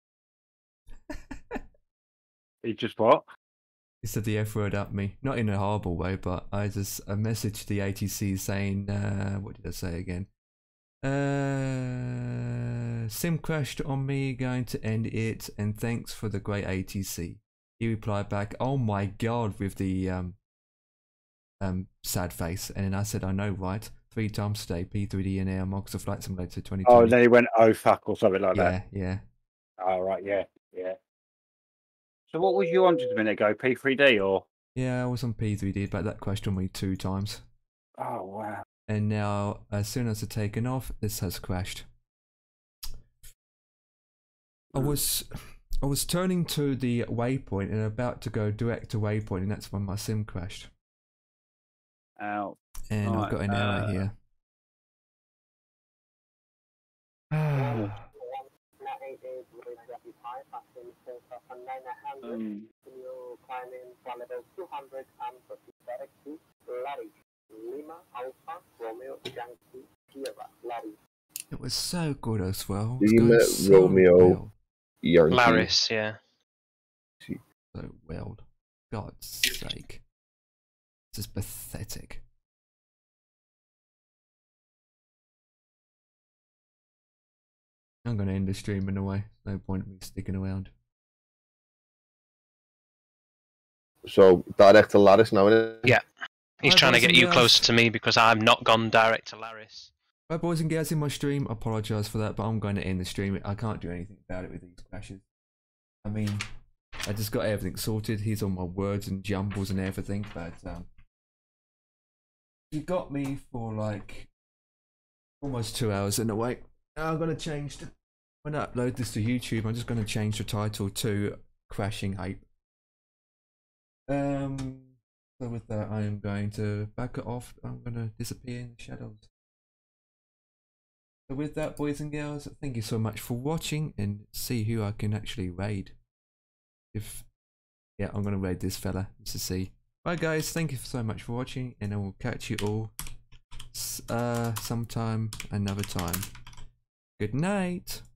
He just what? He said the F word at me. Not in a horrible way, but I just I messaged the A T C saying, uh, what did I say again? Uh, Sim crashed on me, going to end it, and thanks for the great A T C. He replied back, oh my god, with the um, um, sad face. And then I said, I know, right? Three times today, P three D and Air, Monster Flight Simulator twenty twenty. Oh, then he went, oh fuck, or something like yeah, that. Yeah, yeah. Oh, right, yeah, yeah. So what was you on just a minute ago, P three D or? Yeah, I was on P three D, but that crashed on me two times. Oh, wow. And now, as soon as it's taken off, this has crashed. I was, I was turning to the waypoint and about to go direct to waypoint, and that's when my sim crashed. Ow. And right, I've got an uh, error here. um, It was so good as well. It was Lima, going so Romeo, well. Yankee. Laris, yeah. So well. God's sake. This is pathetic. I'm gonna end the stream in a way. No point in me sticking around. So direct to Laris now, innit? Yeah. He's Hi, trying to boys get and you girls. closer to me because I've not gone direct to Laris. Right, boys and girls, in my stream, I apologise for that, but I'm going to end the stream. I can't do anything about it with these crashes. I mean, I just got everything sorted. He's on my words and jumbles and everything, but um, you got me for like almost two hours in a way. Now I'm going to change the, when I upload this to YouTube, I'm just going to change the title to Crashing Ape. Um, so with that, I am going to back it off. I'm going to disappear in the shadows. So with that, boys and girls, thank you so much for watching, and see who I can actually raid. If yeah, I'm going to raid this fella just to see. Right guys, thank you so much for watching, and I will catch you all uh, sometime another time. Good night.